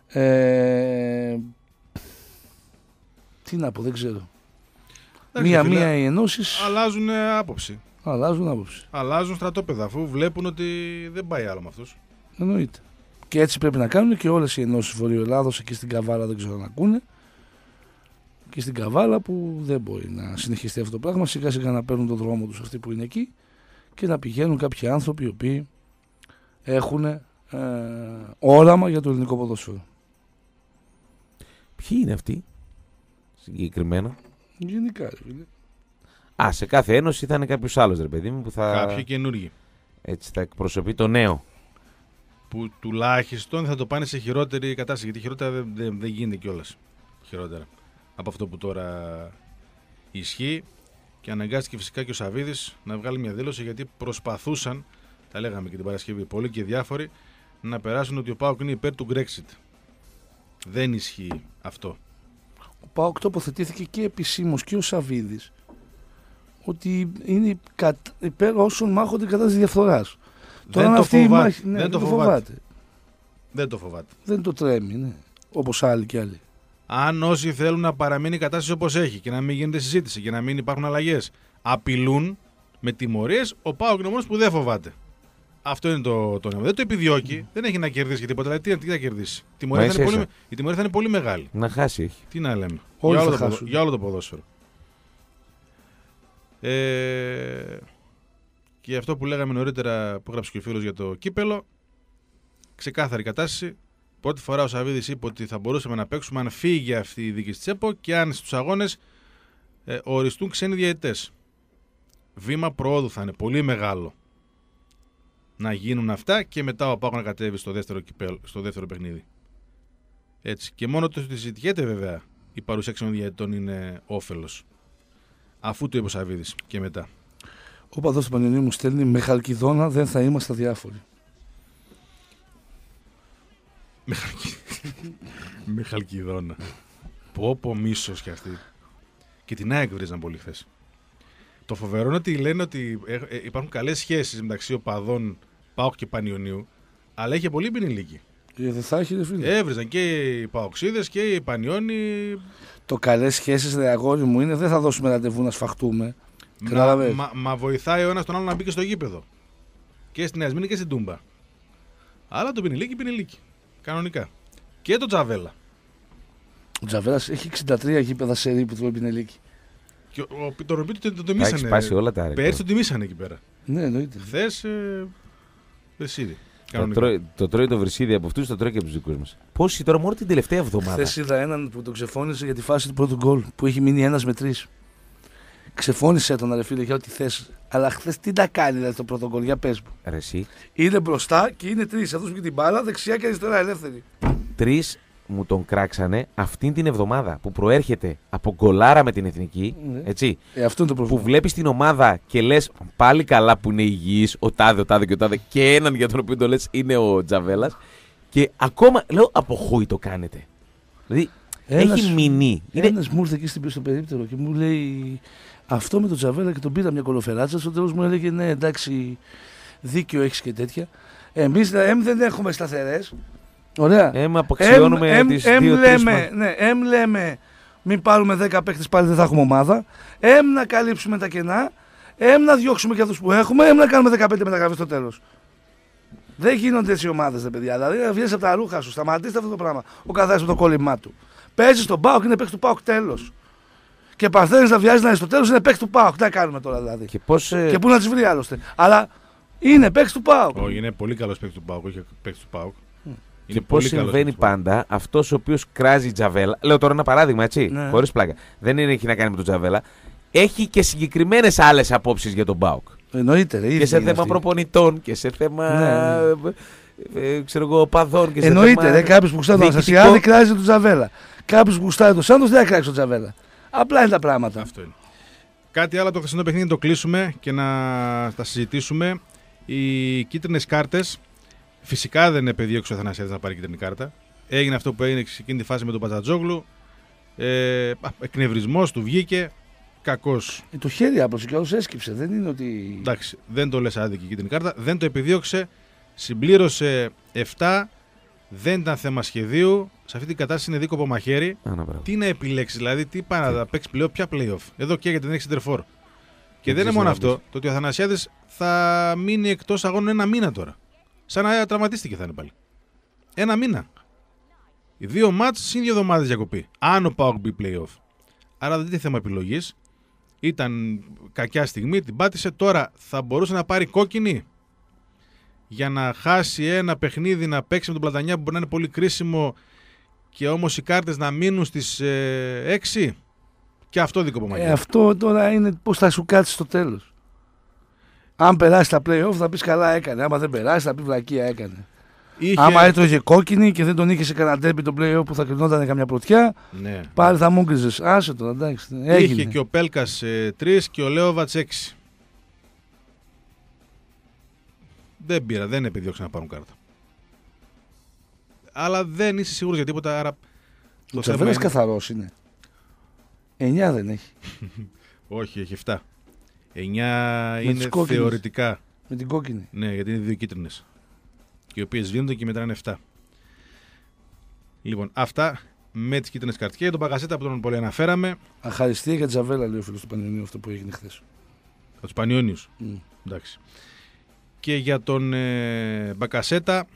Τι να πω, δεν ξέρω. Μία-μία οι ενώσεις αλλάζουν άποψη. Αλλάζουν στρατόπεδα, αφού βλέπουν ότι δεν πάει άλλο με αυτούς. Εννοείται. Και έτσι πρέπει να κάνουν και όλες οι ενώσεις Βορειοελλάδος. Εκεί στην Καβάλα δεν ξέρω να ακούνε. Και στην Καβάλα που δεν μπορεί να συνεχιστεί αυτό το πράγμα. Σιγά σιγά να παίρνουν τον δρόμο τους αυτοί που είναι εκεί και να πηγαίνουν κάποιοι άνθρωποι οι οποίοι έχουν όραμα για το ελληνικό ποδόσφαιρο. Ποιοι είναι αυτοί συγκεκριμένα? Γενικά. Σε κάθε ένωση θα είναι κάποιος άλλος, ρε παιδί μου, που θα. Κάποιοι καινούργοι. Έτσι θα εκπροσωπεί το νέο. Που τουλάχιστον θα το πάνε σε χειρότερη κατάσταση. Γιατί χειρότερα δεν γίνεται κιόλας. Χειρότερα από αυτό που τώρα ισχύει. Και αναγκάστηκε φυσικά και ο Σαββίδης να βγάλει μια δήλωση, γιατί προσπαθούσαν τα λέγαμε και την Παρασκευή, πολλοί και διάφοροι, να περάσουν ότι ο ΠΑΟΚ είναι υπέρ του Brexit. Δεν ισχύει αυτό. Ο ΠΑΟΚ τοποθετήθηκε και επισήμως και ο Σαββίδης ότι είναι υπέρ όσων μάχονται κατά της διαφθοράς. Δεν το φοβάται. Δεν το φοβάται. Δεν το τρέμει, ναι. Όπως άλλοι κι άλλοι. Αν όσοι θέλουν να παραμείνει η κατάσταση όπως έχει και να μην γίνεται συζήτηση και να μην υπάρχουν αλλαγές, απειλούν με τιμωρίες, ο ΠΑΟΚ είναι ο μόνος που δεν φοβάται. Αυτό είναι το νόημα. Δεν το επιδιώκει, δεν έχει να κερδίσει και τίποτα. Δηλαδή, τι να κερδίσει. Η τιμωρία θα είναι πολύ μεγάλη. Να χάσει έχει. Τι να λέμε. Όλοι για όλο το ποδόσφαιρο. Και αυτό που λέγαμε νωρίτερα που έγραψε και ο φίλος για το κύπελο, ξεκάθαρη κατάσταση. Πρώτη φορά ο Σαββίδης είπε ότι θα μπορούσαμε να παίξουμε αν φύγει αυτή η δίκη της ΕΠΟ και αν στους αγώνες οριστούν ξένοι διαιτητές. Βήμα προόδου θα είναι πολύ μεγάλο να γίνουν αυτά και μετά ο ΠΑΟΚ να κατέβει στο δεύτερο παιχνίδι. Έτσι. Και μόνο το ότι συζητιέται βέβαια η παρουσία ξένων διαιτητών είναι όφελος. Αφού το είπε ο Σαββίδης και μετά. Ο παδός του Πανιωνίου μου στέλνει με Χαλκιδόνα δεν θα είμαστε διάφοροι. Με Χαλκιδόνα. Πω μίσος κι αυτή. Και την ΑΕΚ βρίζαν πολύ χθες. Το φοβερό είναι ότι λένε ότι υπάρχουν καλές σχέσεις μεταξύ οπαδών ΠΑΟΚ και Πανιωνίου, αλλά είχε πολύ πινιλίκη. Δεν θα έχει, φίλε. Έβριζαν και οι Παοξίδες και οι Πανιώνοι. Το καλές σχέσεις, ρε αγόρι μου, είναι δεν θα δώσουμε ραντεβού να σφαχτούμε. Μα βοηθάει ο ένας τον άλλο να μπει και στο γήπεδο. Και στην Ασμήνη και στην Τούμπα. Αλλά το πινιλίκη. Κανονικά. Και το Τζαβέλα. Ο Τζαβέλας έχει 63 γήπεδα σε ρί που τρώει πινελίκη. Και το Ρομπίτι το τιμήσανε. Έχει σπάσει όλα τα άρεκα. Πέρσι το τιμήσανε εκεί πέρα. Ναι, εννοείται. Χθες Βρυσίδι. Το τρώει το Βρυσίδι από αυτούς, το τρώει και από τους δικούς μας. Πόσοι τώρα μόνο την τελευταία εβδομάδα. Χθες είδα έναν που τον ξεφώνησε για τη φάση του πρώτου γκολ που έχει μείνει 1 με 3. Ξεφώνησε τον ρε φίλε για ό,τι θες. Αλλά χθες τι να κάνει δηλαδή το πρώτο γκολ, για πες μου. Ρε εσύ. Είναι μπροστά και είναι 3. Θα δώσουμε και την μπάλα δεξιά και αριστερά ελεύθερη. 3 μου τον κράξανε αυτήν την εβδομάδα που προέρχεται από γκολάρα με την Εθνική. Ναι. Έτσι. Αυτό είναι το πρόβλημα. Που βλέπεις την ομάδα και λες πάλι καλά που είναι υγιής ο τάδε και ο τάδε και έναν για τον οποίο το λες είναι ο Τζαβέλας. Και ακόμα λέω από χούι το κάνετε. Δηλαδή έχει μείνει. Ένας μου ήρθε εκεί στο περίπτερο και μου λέει αυτό με τον Τζαβέλα και τον πήρα μια κολοφεράτσα. Στο τέλος μου έλεγε ναι, εντάξει, δίκιο έχεις και τέτοια. Εμείς δεν έχουμε σταθερές. Ωραία. Αποξιώνουμε τις 2-3 λέμε μην πάρουμε 10 παίκτες πάλι δεν θα έχουμε ομάδα. Να καλύψουμε τα κενά. Να διώξουμε και αυτούς που έχουμε. Να κάνουμε 15 μεταγραφές στο τέλος. Δεν γίνονται έτσι οι ομάδες, δε παιδιά. Δηλαδή να βγεις από τα ρούχα σου. Σταματήστε αυτό το πράγμα. Ο καθένας με το κόλλημά του. Παίζει στον ΠΑΟΚ, είναι παίκτη του ΠΑΟΚ τέλος. Και παρθένεις να βιάζει να είναι στο τέλος, είναι παίκτη του ΠΑΟΚ. Τι να κάνουμε τώρα δηλαδή. Και πού να τις βρει άλλωστε. Αλλά είναι παίκτη του ΠΑΟΚ. Όχι, είναι πολύ καλός παίκτη του ΠΑΟΚ. Όχι παίκτη του ΠΑΟΚ. Και πώς συμβαίνει πάντα αυτός ο οποίος κράζει Τζαβέλα. Λέω τώρα ένα παράδειγμα, έτσι. Ναι. Χωρίς πλάκα. Δεν έχει να κάνει με τον Τζαβέλα. Έχει και συγκεκριμένες άλλες απόψεις για τον ΠΑΟΚ. Εννοείται. Και σε θέμα προπονητών και σε θέμα. Ξέρω εγώ, οπαδών και σε εννοείται. Θέμα... Κάποιος που γουστάει τον Ασασιάδη κράζει τον Τζαβέλα. Κάποιος που γουστάει τον Σάντος δεν θα κράξει τον Τζαβέλα. Απλά είναι τα πράγματα. Αυτό είναι. Κάτι άλλο από το χθεσινό παιχνίδι να το κλείσουμε και να τα συζητήσουμε. Οι κίτρινες κάρτες. Φυσικά δεν επεδίωξε ο Αθανασιάδης να πάρει κίτρινη κάρτα. Έγινε αυτό που έγινε σε εκείνη τη φάση με τον Πατζατζόγλου. Εκνευρισμός του βγήκε. Κακός. Το χέρι άπλωσε και όλος έσκυψε. Δεν είναι ότι. Εντάξει, δεν το λες άδικη κίτρινη κάρτα. Δεν το επιδίωξε. Συμπλήρωσε 7. Δεν ήταν θέμα σχεδίου. Σε αυτή την κατάσταση είναι δίκοπο μαχαίρι. Τι να επιλέξει, δηλαδή, τι πάει να παίξει πλέον, ποια playoff. Εδώ καίγεται την έχει σεντερφόρ. Και δεν είναι μόνο αυτό. Το ότι ο Αθανασιάδης θα μείνει εκτός αγώνων ένα μήνα τώρα. Σαν να τραυματίστηκε θα είναι πάλι. Ένα μήνα. Οι 2 μάτς συν 2 εβδομάδες διακοπή. Αν ο ΠΑΟΚ μπει playoff. Άρα δεν είναι θέμα επιλογής. Ήταν κακιά στιγμή, την πάτησε. Τώρα θα μπορούσε να πάρει κόκκινη για να χάσει ένα παιχνίδι, να παίξει με τον Πλατανιά που μπορεί να είναι πολύ κρίσιμο και όμως οι κάρτες να μείνουν στις 6. Και αυτό δίκοπο μαγείο. Αυτό τώρα είναι πώς θα σου κάτσει στο τέλος. Αν περάσει τα play-off θα πεις καλά έκανε. Άμα δεν περάσει θα πει βλακεία έκανε. Άμα έτρωγε κόκκινη και δεν τον είχε σε κανένα τέρπι το play-off που θα κρινόταν καμιά πρωτιά, ναι. Πάλι θα μου έγκριζες. Άσε το, εντάξει. Είχε και ο Πέλκας 3 και ο Λέοβατς 6. δεν επιδίωξαν να πάρουν κάρτα. Αλλά δεν είσαι σίγουρος για τίποτα, άρα... Ο Τσαβέλας καθαρός είναι. 9 δεν έχει. Όχι, έχει 7. 9 είναι θεωρητικά. Με την κόκκινη. Ναι, γιατί είναι 2 κίτρινες. Και οι οποίες σβήνονται και μετράνε 7. Λοιπόν, αυτά με τις κίτρινες κάρτες. Και για τον Μπακασέτα που τον πολύ αναφέραμε. Αχαριστία για Τζαβέλα, λέει ο φίλος του Πανιωνίου, αυτό που έγινε χθες. Από τους Πανιώνιους. Εντάξει. Και για τον Μπακασέτα,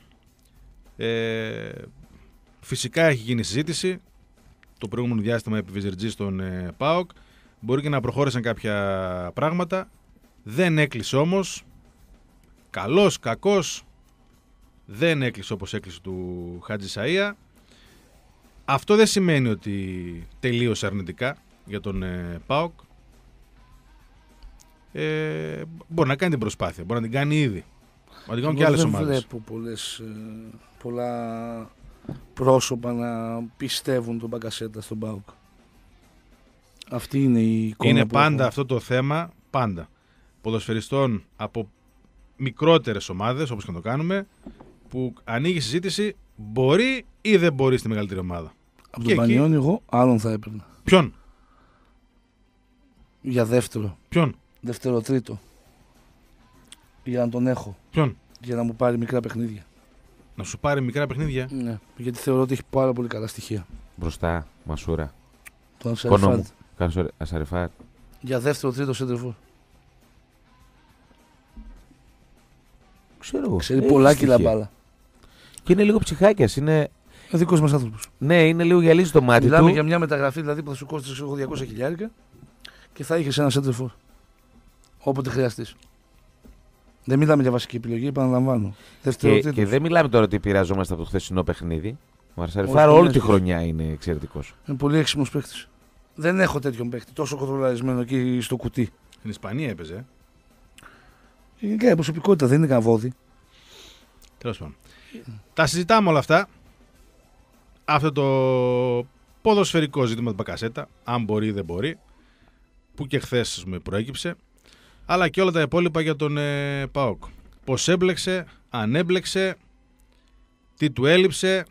φυσικά έχει γίνει συζήτηση το προηγούμενο διάστημα επί Βεζερτζή στον ΠΑΟΚ. Μπορεί και να προχώρησαν κάποια πράγματα. Δεν έκλεισε όμως. Καλός, κακός. Δεν έκλεισε όπως έκλεισε του Χατζη Σαΐα. Αυτό δεν σημαίνει ότι τελείωσε αρνητικά για τον ΠΑΟΚ. Μπορεί να κάνει την προσπάθεια. Μπορεί να την κάνει ήδη. Να την κάνουν και άλλες ομάδες. Δεν βλέπω πολλά πρόσωπα να πιστεύουν τον Μπακασέτα στον ΠΑΟΚ. Αυτή είναι η εικόνα. Είναι πάντα αυτό το θέμα. Πάντα. Ποδοσφαιριστών από μικρότερες ομάδες, όπως και να το κάνουμε, που ανοίγει συζήτηση, μπορεί ή δεν μπορεί στη μεγαλύτερη ομάδα. Από τον Πανιόνι εγώ άλλον θα έπαιρνα. Ποιον? Για δεύτερο. Ποιον? Δεύτερο-τρίτο. Για να τον έχω. Ποιον? Για να μου πάρει μικρά παιχνίδια. Να σου πάρει μικρά παιχνίδια? Ναι, γιατί θεωρώ ότι έχει πάρα πολύ καλά στοιχεία. Μπροστά, Μασούρα. Τον Ασαριφάτ. Για δεύτερο-τρίτο σέντερφορ. Ξέρει πολλά κιλά μπάλα. Και είναι λίγο ψυχάκιας. Είναι δικός μας άνθρωπος. Ναι, είναι λίγο γυαλίζει το μάτι του. Μιλάμε για μια μεταγραφή δηλαδή που θα σου κόστησε 200 χιλιάρικα και θα είχες ένα center for όποτε χρειαστείς. Δεν μιλάμε για βασική επιλογή, επαναλαμβάνω. Και δεν μιλάμε τώρα ότι πειραζόμαστε από το χθεσινό παιχνίδι. Ο Ασαριφάρ όλη τη χρονιά είναι εξαιρετικός. Είναι πολύ έξυπνος παίκτης. Δεν έχω τέτοιον παίκτη τόσο κοντρολαρισμένο εκεί στο κουτί. Στην Ισπανία έπαιζε. Είναι και προσωπικότητα, δεν είναι καβόδι. Τέλος πάντων. Τα συζητάμε όλα αυτά. Αυτό το ποδοσφαιρικό ζήτημα του Μπακασέτα, αν μπορεί ή δεν μπορεί, που και χθες με προέκυψε, αλλά και όλα τα υπόλοιπα για τον ΠΑΟΚ. Πώς έμπλεξε, αν έμπλεξε, τι του έλειψε,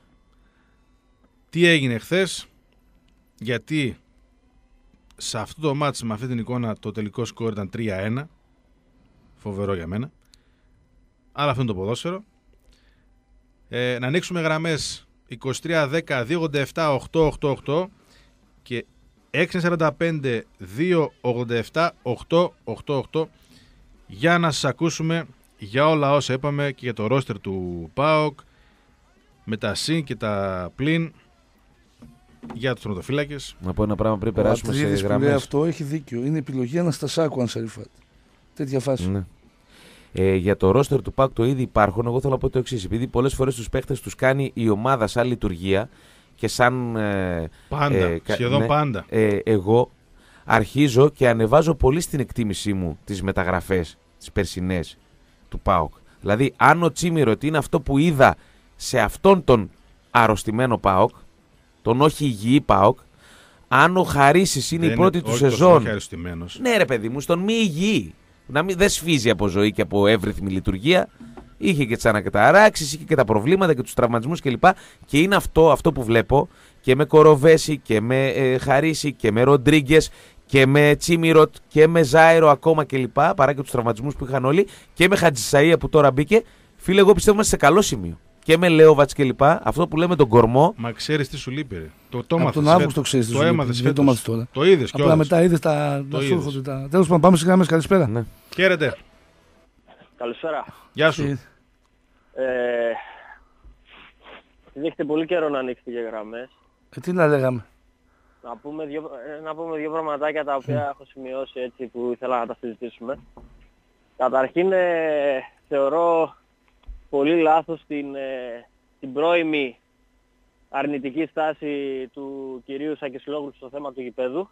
τι έγινε χθες, γιατί σε αυτό το μάτς με αυτή την εικόνα το τελικό σκορ ήταν 3-1, φοβερό για μένα, αλλά αυτό είναι το ποδόσφαιρο. Να ανοίξουμε γραμμές 23, 10, 287, 888 και 645, 287, 888 για να σας ακούσουμε για όλα όσα είπαμε και για το ρόστερ του ΠΑΟΚ με τα συν και τα πλην για τους τερματοφύλακες. Να πω ένα πράγμα πριν περάσουμε σε γραμμές. Αυτό έχει δίκιο. Είναι επιλογή Αναστασάκου αν Σαριφάτ. Τέτοια φάση. Ναι. Για το ρόστερ του ΠΑΟΚ το ήδη υπάρχουν. Εγώ θέλω να πω το εξής. Επειδή πολλές φορές τους παίχτες τους κάνει η ομάδα σαν λειτουργία και σαν. Πάντα. Σχεδόν ναι, πάντα. Εγώ αρχίζω και ανεβάζω πολύ στην εκτίμησή μου τις μεταγραφές, τις περσινές του ΠΑΟΚ. Δηλαδή, αν ο Τσίμιροτ είναι αυτό που είδα σε αυτόν τον αρρωστημένο ΠΑΟΚ, τον όχι υγιή ΠΑΟΚ, αν ο Χαρίσης είναι η πρώτη του σεζόν. Ναι, ρε παιδί μου, στον μη υγιή. Δεν σφίζει από ζωή και από εύρυθμη λειτουργία. Είχε και τις ανακαταράξεις, είχε και τα προβλήματα και τους τραυματισμούς κλπ. Και είναι αυτό που βλέπω και με Κοροβέση και με Χαρίση και με Ροντρίγκες και με Τσίμιροτ και με Ζάιρο ακόμα κλπ. Παρά και τους τραυματισμούς που είχαν όλοι και με Χατζησαΐα που τώρα μπήκε. Φίλε, εγώ πιστεύω είμαστε σε καλό σημείο. Και με Λέοβατς και λοιπά, αυτό που λέμε τον κορμό. Μα ξέρεις τι σου λείπει, ρε. Από τον Αύγουστο ξέρεις τι σου λείπει. Δεν το μάθεις τώρα. Το είδες κιόλας. Απλά μετά είδες τα σούρχονται. Τέλος πάντων, πάμε σε γραμμές. Καλησπέρα. Ναι. Χαίρετε. Καλησπέρα. Γεια σου. Έχετε πολύ καιρό να ανοίξετε για γραμμές. Τι να λέγαμε. Να πούμε δύο πραγματάκια τα οποία έχω σημειώσει έτσι που ήθελα να τα συζητήσουμε. Καταρχήν θεωρώ πολύ λάθος την πρώιμη αρνητική στάση του κυρίου Σακεσλόγλου στο θέμα του γηπέδου.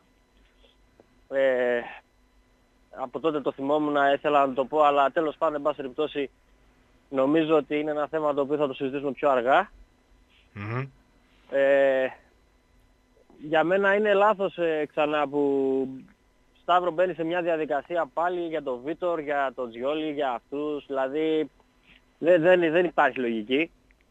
Από τότε το θυμόμουν, ήθελα να το πω, αλλά τέλος πάντων, εν πάση περιπτώσει, νομίζω ότι είναι ένα θέμα το οποίο θα το συζητήσουμε πιο αργά. Mm-hmm. Για μένα είναι λάθος ξανά που Σταύρο μπαίνει σε μια διαδικασία πάλι για τον Βίτορ, για τον Τζιόλι, για αυτούς. Δηλαδή Δεν υπάρχει λογική.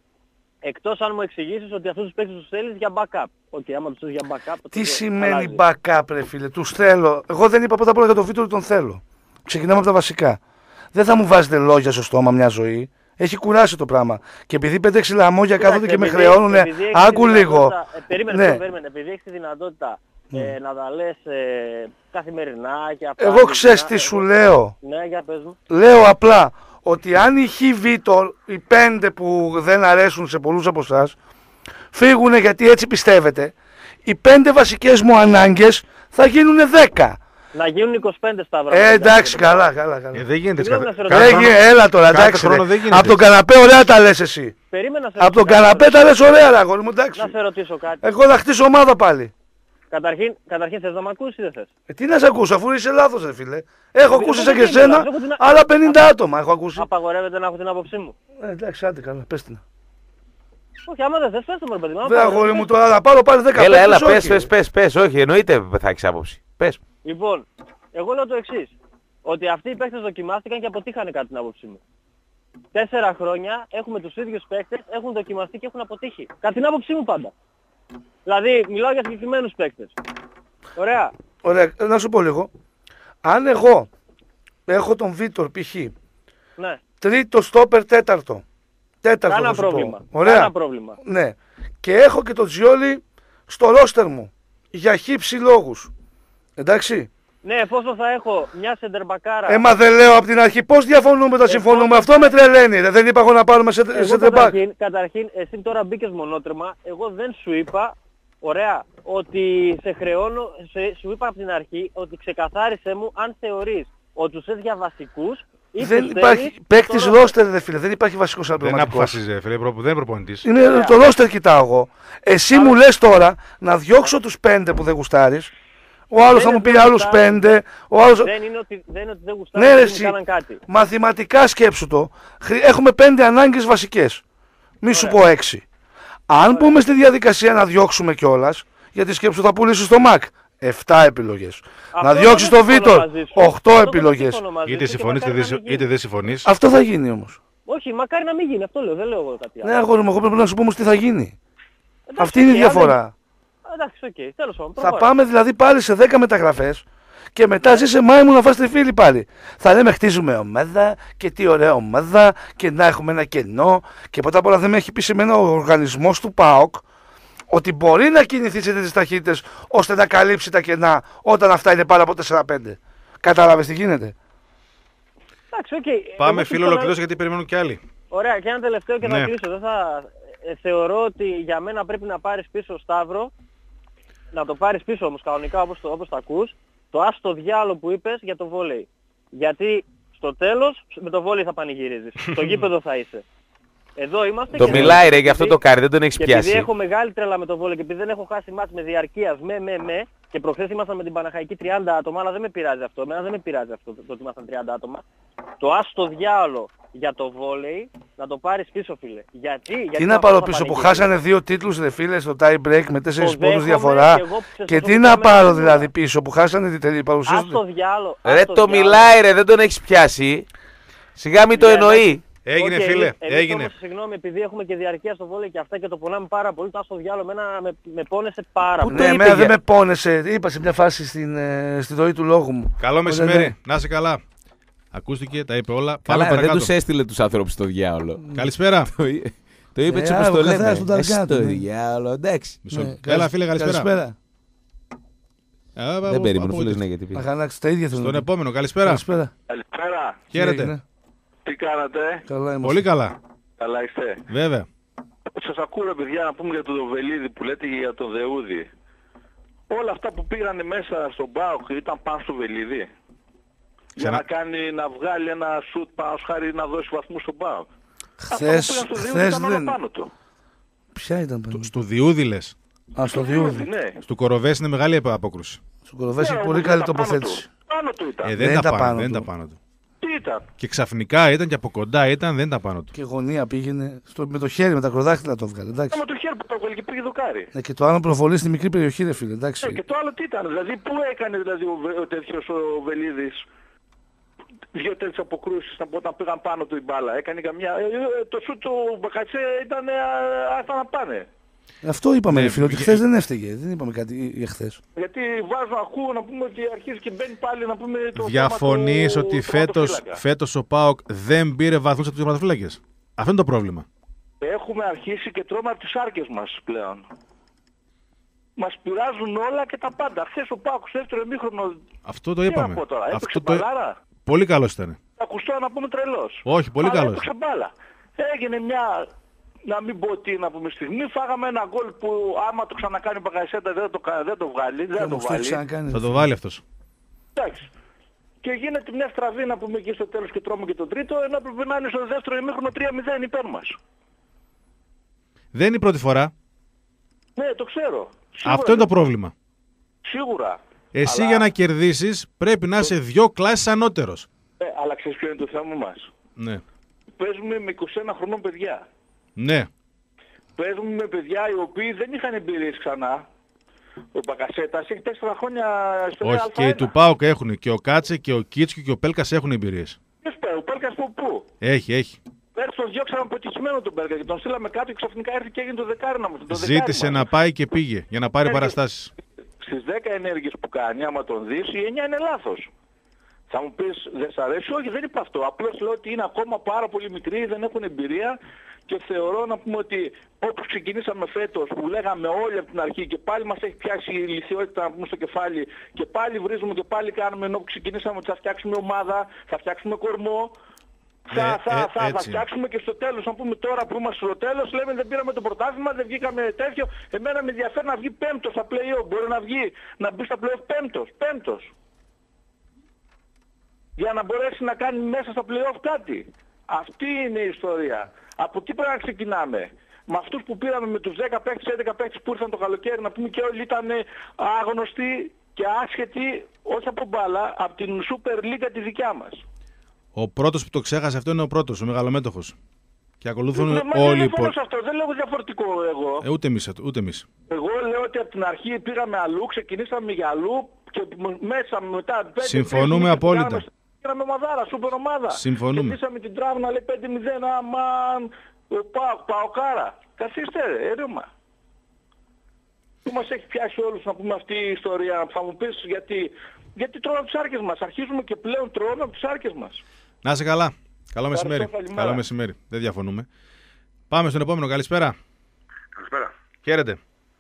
Εκτός αν μου εξηγήσεις ότι αυτούς τους παίκτες τους θέλεις για backup. Άμα τους θέλεις για backup... Τι σημαίνει backup, ρε φίλε, τους θέλω. Εγώ δεν είπα πρώτα απ' όλα για τον Βίτορ τον θέλω. Ξεκινάμε από τα βασικά. Δεν θα μου βάζετε λόγια στο στόμα μια ζωή. Έχει κουράσει το πράγμα. Και επειδή 5-6 λαμόγια κάθονται και με χρεώνουν, άκου λίγο. Περίμενε. Επειδή έχεις τη δυνατότητα να τα λες καθημερινά και αυτά. Εγώ ξέρεις τι σου λέω. Ναι, για πες μου. Λέω απλά ότι αν οι Χ Βίτορ, οι 5 που δεν αρέσουν σε πολλούς από εσάς, φύγουν γιατί έτσι πιστεύετε, οι 5 βασικές μου ανάγκες θα γίνουν 10. Να γίνουν 25 Σταύρο. Εντάξει, καλά. Δεν γίνεται. Έλα τώρα, εντάξει. Από τον καναπέ ωραία τα λες εσύ. Από τον καναπέ τα λες ωραία, αγόρι μου, εντάξει. Να σε ρωτήσω κάτι. Εγώ θα χτίσω ομάδα πάλι. Καταρχήν θες να μ' ακούσεις ή δεν θες? Τι να σε ακούσω, αφού είσαι λάθος, ρε φίλε. Έχω ακούσει σαν και εσένα, άλλα 50 άτομα έχω ακούσει. Απαγορεύεται να έχω την άποψή μου. Εντάξει, άντε καλά, πες την. Όχι, άμα δεν θες, πες το, παιδί μου. Δεν αγόρι μου, τώρα να πάρω πάλι 10 Έλα, πες, όχι, εννοείται θα έχεις άποψη. Πες. Λοιπόν, εγώ λέω το εξής. Ότι αυτοί οι παίκτες δοκιμάστηκαν και αποτύχανε κατά την άποψή μου. 4 χρόνια έχουμε τους ίδιους παίκτες, έχουν δοκιμαστεί και έχουν αποτύχει. Κατά την άποψή μου πάντα. Δηλαδή, μιλάω για συγκεκριμένους παίκτες. Ωραία. Ωραία, να σου πω λίγο. Αν εγώ έχω τον Βίτορ π.χ. Ναι. Τρίτο στόπερ τέταρτο. Κάνα πρόβλημα. Ωραία. Κάνα πρόβλημα. Ναι. Και έχω και τον Τζιόλι στο ρόστερ μου. Για χύψη λόγους. Εντάξει. Ναι, εφόσον θα έχω μια σεντερμπακάρα. Μα δεν λέω από την αρχή πώς διαφωνούμε, τα συμφωνούμε. Αυτό με τρελαίνει. Δεν είπα εγώ να πάρουμε σεντερμπακ. Καταρχήν, εσύ τώρα μπήκες μονότρεμα. Εγώ δεν σου είπα, ωραία, ότι σε χρεώνω. Σου είπα από την αρχή ότι ξεκαθάρισε μου αν θεωρείς ότι τους θες για βασικούς. Δεν υπάρχει παίκτης ρόστερ, δε φίλε. Δεν υπάρχει βασικός αλπαιματικός. Δεν αποφασίζει, φίλε. Δεν είναι προπονητής. Είναι το ρόστερ κοιτάω εγώ. Εσύ μου λες τώρα να διώξω τους 5 που δεν γουστάρεις. Ο άλλος θα μου πει άλλους 5. Δεν είναι ότι δεν γουστάρεις, δεν κάναν κάτι. Μαθηματικά σκέψου το. Έχουμε 5 ανάγκες βασικές. Μη σου πω 6. Αν πούμε στη διαδικασία να διώξουμε κιόλας, γιατί σκέψου θα πουλήσεις το Mac. 7 επιλογές. Να διώξεις το Βίτορ. 8 επιλογές. Είτε συμφωνείς είτε δεν συμφωνείς. Αυτό θα γίνει όμως. Όχι, μακάρι να μην γίνει. Αυτό λέω. Δεν λέω εγώ κάτι άλλο. Ναι, αγόρι μου, εγώ πρέπει να σου πω όμως τι θα γίνει. Αυτή είναι η διαφορά. Εντάξει, οκ. Τέλος πάντων. Θα πάμε δηλαδή πάλι σε 10 μεταγραφές και μετά ζεις σε Μάη μου να φας τριφύλι πάλι. Θα λέμε χτίζουμε ομάδα και τι ωραία ομάδα και να έχουμε ένα κενό. Και πρώτα απ' όλα δεν με έχει πει σε μένα ο οργανισμός του ΠΑΟΚ ότι μπορεί να κινηθεί σε τέτοιες ταχύτητες ώστε να καλύψει τα κενά όταν αυτά είναι πάνω από 4-5. Κατάλαβες τι γίνεται. Εντάξει, οκ. Πάμε φίλο ολοκληρώσει γιατί περιμένουν κι άλλοι. Ωραία, και ένα τελευταίο και θα κλείσω. Θεωρώ ότι για μένα πρέπει να πάρεις πίσω Σταύρο, να το πάρεις πίσω όμως κανονικά όπως το ακούς, το άστο διάλο που είπες για το βόλεϊ. Γιατί στο τέλος με το βόλεϊ θα πανηγυρίζεις. Στο γήπεδο θα είσαι. Εδώ είμαστε. Το μιλάει ρε, γι' αυτό το κάνει, δεν τον έχεις πιάσει. Επειδή έχω μεγάλη τρέλα με το βόλεϊ και επειδή δεν έχω χάσει μάτς με διαρκείας και προχθές ήμασταν με την Παναχαϊκή 30 άτομα, αλλά δεν με πειράζει αυτό. Εμένα δεν με πειράζει αυτό το ότι ήμασταν 30 άτομα. Το άστο διάλο για το βόλεϊ να το πάρεις πίσω, φίλε. Γιατί τι να πάρω πίσω που χάσανε 2 τίτλους, ρε φίλε, στο tie break με 4 πόντους διαφορά. Και τι να πάρω δηλαδή πίσω που χάσανε την τελική παρουσία. Άστο διάλο. Ρε το μιλάει ρε, δεν τον έχεις πιάσει. Σιγά μην το εννοεί. Έγινε φίλε, έγινε. Όμως, συγγνώμη, επειδή έχουμε και διαρκεία στο βόλεϊ και αυτά και το πονάμε πάρα πολύ, το άστο διάλο με πόνεσε πάρα πολύ. Ναι, εμένα δεν με πόνεσε. Είπα σε μια φάση στη ροή του λόγου μου. Καλό μεσημέρι, να είσαι καλά. Ακούστηκε, τα είπε όλα. Καλά, δεν τους έστειλε τους άνθρωπους στο διάολο. Καλησπέρα. Το είπε έτσι όπως το λέμε. Στο διάολο, εντάξει. Έλα φίλε, καλησπέρα. Δεν περίμενε, φίλες, ναι, γιατί πήγε. Στον επόμενο, καλησπέρα. Καλησπέρα. Χαίρετε. Τι κάνατε? Καλά είμαστε. Πολύ καλά. Καλά είστε? Βέβαια. Σας ακούω ρε παιδιά να πούμε για τον Βελίδη που λέτε και για τον Δεούδη. Όλα αυτά που πήγανε μέσα στον ΠΑΟΚ ήταν πάνω στο Βελίδη. Για να βγάλει ένα σουτ πάνω χάρη να δώσει βαθμούς στον ΠΑΟΚ. Χθες δεν... Πάνω του. Ποια ήταν πάνω? Στο Διούδη λες? Α, στο Διούδη. Ναι. Στο Κοροβές είναι μεγάλη απόκρουση. Στο Κοροβές έχει πολύ καλή τοποθέτηση. Πάνω του ήταν. Δεν ήταν πάνω του. Τι ήταν? Και ξαφνικά ήταν και από κοντά ήταν, δεν ήταν πάνω του. Και γωνία πήγαινε με το χέρι, με τα κροδάχτυλα το βγάλε. Εντάξει. Με το χέρι που το έβγαλε και πήγε δοκάρι. Ναι, και το άλλο προβολή στη μικρή περιοχή, ρε φίλε. Εντάξει. Και το άλλο τι ήταν, δηλαδή πού έκανε δηλαδή ο τέτοιος ο Βελίδης. δύο τέτοιες αποκρούσεις όταν πήγαν πάνω του η μπάλα. Έκανε καμιά... το σουτ του Μπακατσέ ήταν άστα να πάνε. Αυτό είπαμε, φίλε, ότι χθες δεν έφταιγε. Δεν είπαμε κάτι για χθες. Γιατί ακούω να πούμε ότι αρχίζει και μπαίνει πάλι να πούμε το. Διαφωνείς ότι φέτος ο ΠΑΟΚ δεν πήρε βαθμούς από τους τερματοφύλακες? Αυτό είναι το πρόβλημα. Έχουμε αρχίσει και τρώμε από τις άρκες μας πλέον. Μας πειράζουν όλα και τα πάντα. Χθες ο ΠΑΟΚ στο δεύτερο ημίχρονο. Αυτό το είπαμε. Έπαιξε μπαλάρα. Πολύ καλός ήταν. Θα ακουστώ να πούμε τρελός. Όχι, πολύ καλός. Έπαιξε μπάλα. Έγινε μια, να μην πω τι να πούμε στιγμή, φάγαμε ένα γκολ που άμα το ξανακάνει ο Μπακασέτα δεν το βγάλει. Δεν το βάλει. Θα το βάλει αυτός. Εντάξει. Και γίνεται μια στραβή να πούμε εκεί στο τέλος και τρώμε και το τρίτο, ενώ πρέπει να είναι στο δεύτερο ημίχρονο 3-0 υπέρ μας. Δεν είναι η πρώτη φορά. Ναι, το ξέρω. Σίγουρα, αυτό είναι το πρόβλημα. Σίγουρα. Εσύ αλλά... για να κερδίσεις πρέπει να είσαι 2 κλάσεις ανώτερος. Αλλά ξέρεις ποιο είναι το θέμα μας? Ναι. Παίζουμε με 21 χρονών παιδιά. Ναι. Παίζουμε με παιδιά οι οποίοι δεν είχαν εμπειρίες ξανά. Ο Μπακασέτας έχει 4 χρόνια στο Όχι, και οι του ΠΑΟΚ έχουν. Και ο Κάτσε και ο Κίτσκι και ο Πέλκας έχουν εμπειρίες. Ο Πέλκας από πού? Έχει. Πέρσι τον διώξαμε αποτυχημένο τον Πέλκα και τον στείλαμε κάτω και ξαφνικά έρθει και έγινε το δεκάρι να μου. Ζήτησε να πάει και πήγε για να πάρει παραστάσεις. Στις 10 ενέργειες που κάνει, άμα τον δεις, η 9 είναι λάθος. Θα μου πεις δεν σ' αρέσει? Όχι, δεν είπα αυτό. Απλώς λέω ότι είναι ακόμα πάρα πολύ μικροί, δεν έχουν εμπειρία και θεωρώ να πούμε ότι όπως ξεκινήσαμε φέτος που λέγαμε όλοι από την αρχή και πάλι μας έχει πιάσει η λυθιότητα να πούμε στο κεφάλι και πάλι βρίζουμε και πάλι κάνουμε, ενώ που ξεκινήσαμε ότι θα φτιάξουμε ομάδα, θα φτιάξουμε κορμό. Θα φτιάξουμε και στο τέλος, να πούμε τώρα που είμαστε στο τέλος, λέμε δεν πήραμε το πρωτάθλημα, δεν βγήκαμε τέτοιο. Εμένα με ενδιαφέρει να βγει πέμπτος στα play-off, μπορεί να μπει στα play-off πέμπτος. Για να μπορέσει να κάνει μέσα στα play-off κάτι. Αυτή είναι η ιστορία. Από τι πρέπει να ξεκινάμε? Με αυτούς που πήραμε, με τους 10 παίκτες, 11 παίκτες που ήρθαν το καλοκαίρι, να πούμε και όλοι ήταν άγνωστοι και άσχετοι, όχι από μπάλα, από την Super League τη δικιά μας. Ο πρώτος που το ξέχασε αυτό είναι ο πρώτος, ο μεγαλομέτωχος. Και ακολουθούν όλοι οι υπόλοιποι. Δεν λέω διαφορετικό εγώ. Ούτε εμείς. Εγώ λέω ότι από την αρχή πήγαμε αλλού, ξεκινήσαμε για αλλού και μέσα μετά 5. Συμφωνούμε απόλυτα. Πήραμε ομαδάρα, σούπερ ομάδα. Συμφωνούμε. Κερδίσαμε την Τράβου να λέει 5-0, αμάν, Παοκάρα. Καθίστε ρε, έρευμα. Πού μας έχει πιάσει όλους να πούμε αυτή η ιστορία? Θα μου πεις γιατί τρώμε από τις άρκες μας. Αρχίζουμε και πλέον τρώμε από τις άρκες μας. Να είσαι καλά. Καλό μεσημέρι. Καλό μεσημέρι. Δεν διαφωνούμε. Πάμε στον επόμενο. Καλησπέρα. Καλησπέρα. Χαίρετε.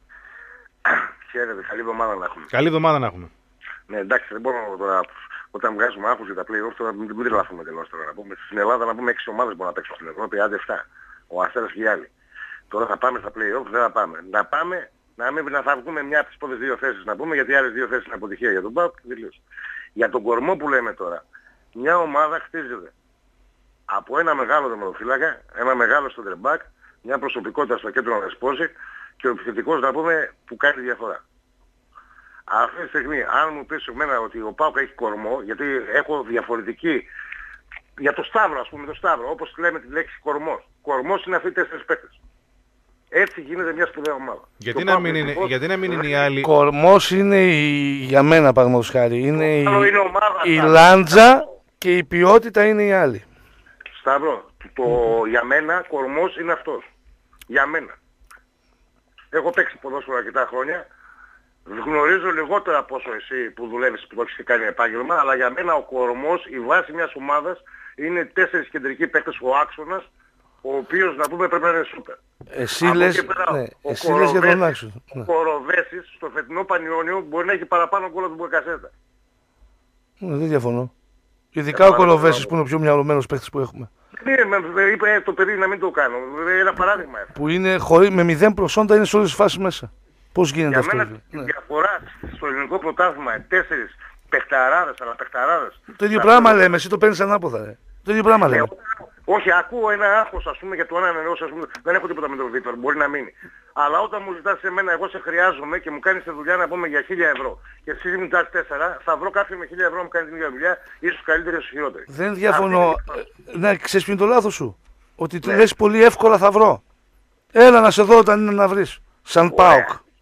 Χαίρετε. Καλή εβδομάδα να έχουμε. Καλή εβδομάδα να έχουμε. Ναι, εντάξει, δεν μπορούμε τώρα όταν βγάζουμε άγχος για τα play-off τώρα μην τρελαθούμε τελώς τώρα. Να πούμε. Στην Ελλάδα να πούμε 6 ομάδες μπορούν να παίξουν στην Ευρώπη, άντε 7. Ο Αστέρας και οι άλλοι. Τώρα θα πάμε στα play-off, δεν θα πάμε. Να θα βγούμε μια από τις πρώτες 2 θέσεις να πούμε, γιατί οι άλλες 2 θέσεις είναι αποτυχία για τον ΠΑΟΚ και τελείως. Για τον κορμό που λέμε τώρα, μια ομάδα χτίζεται από ένα μεγάλο τερματοφύλακα, ένα μεγάλο στο τρεμπάκ, μια προσωπικότητα στο κέντρο να δεσπόζει και ο επιθετικός να πούμε που κάνει τη διαφορά. Αυτή τη στιγμή, αν μου πεις εμένα ότι ο ΠΑΟΚ έχει κορμό, γιατί έχω διαφορετική, για το Σταύρο ας πούμε, το Σταύρο, όπως λέμε τη λέξη κορμός. Κορμός είναι αυτοί οι 4 παίκτες. Έτσι γίνεται μια σπουδαία ομάδα. Γιατί να μην είναι οι άλλοι? Κορμός είναι για μένα παραδείγματος χάρη. Είναι ομάδα, η λάντζα και η ποιότητα είναι οι άλλοι. Σταύρο, για μένα κορμός είναι αυτός. Για μένα. Έχω παίξει ποδόσφαιρο αρκετά χρόνια. Γνωρίζω λιγότερα από όσο εσύ που δουλεύεις, που το έχεις κάνει επάγγελμα, αλλά για μένα ο κορμός, η βάση μιας ομάδας είναι 4 κεντρικοί παίκτες, ο άξονας, ο οποίος να πούμε πρέπει να είναι σούπερ. Εσύ λες για τον άξονα. Ο Κοροβέσης στο φετινό Πανιόνιο μπορεί να έχει παραπάνω γκολ από τον Μπακασέτα. Δεν διαφωνώ. Ειδικά ο Κοροβέσης που είναι ο πιο μυαλωμένος παίκτης που έχουμε. Ναι, είπε το παιδί να μην το κάνω. Ένα παράδειγμα. Που είναι με 0 προσόντα, είναι σε όλες τις φάσεις μέσα. Πώς γίνεται αυτό? Για μένα η διαφορά στο ελληνικό πρωτάθλημα 4 παιχταράδες, αλλά παιχταράδες. Το ίδιο πράγμα λέμε, εσύ το παίρνεις ανάποδα. Το ίδιο πράγμα λέμε. Όχι, ακούω ένα άγχος ας πούμε για το έναν ενός, ας πούμε, δεν έχω τίποτα με τον Βίτορ, μπορεί να μείνει. Αλλά όταν μου ζητάς σε μένα, εγώ σε χρειάζομαι και μου κάνεις τη δουλειά να πούμε για 1.000 ευρώ και εσύ μου ζητάς 4, θα βρω κάποιον με 1.000 ευρώ να μου κάνει την ίδια δουλειά, ίσως καλύτερη ίσως χειρότερη. Δεν διαφωνώ. Ναι, ξέρεις ποιο είναι το λάθος σου? Ότι του λες πολύ εύκολα θα βρω. Έλα να σε δω όταν είναι να βρεις. Σαν ΠΑΟΚ.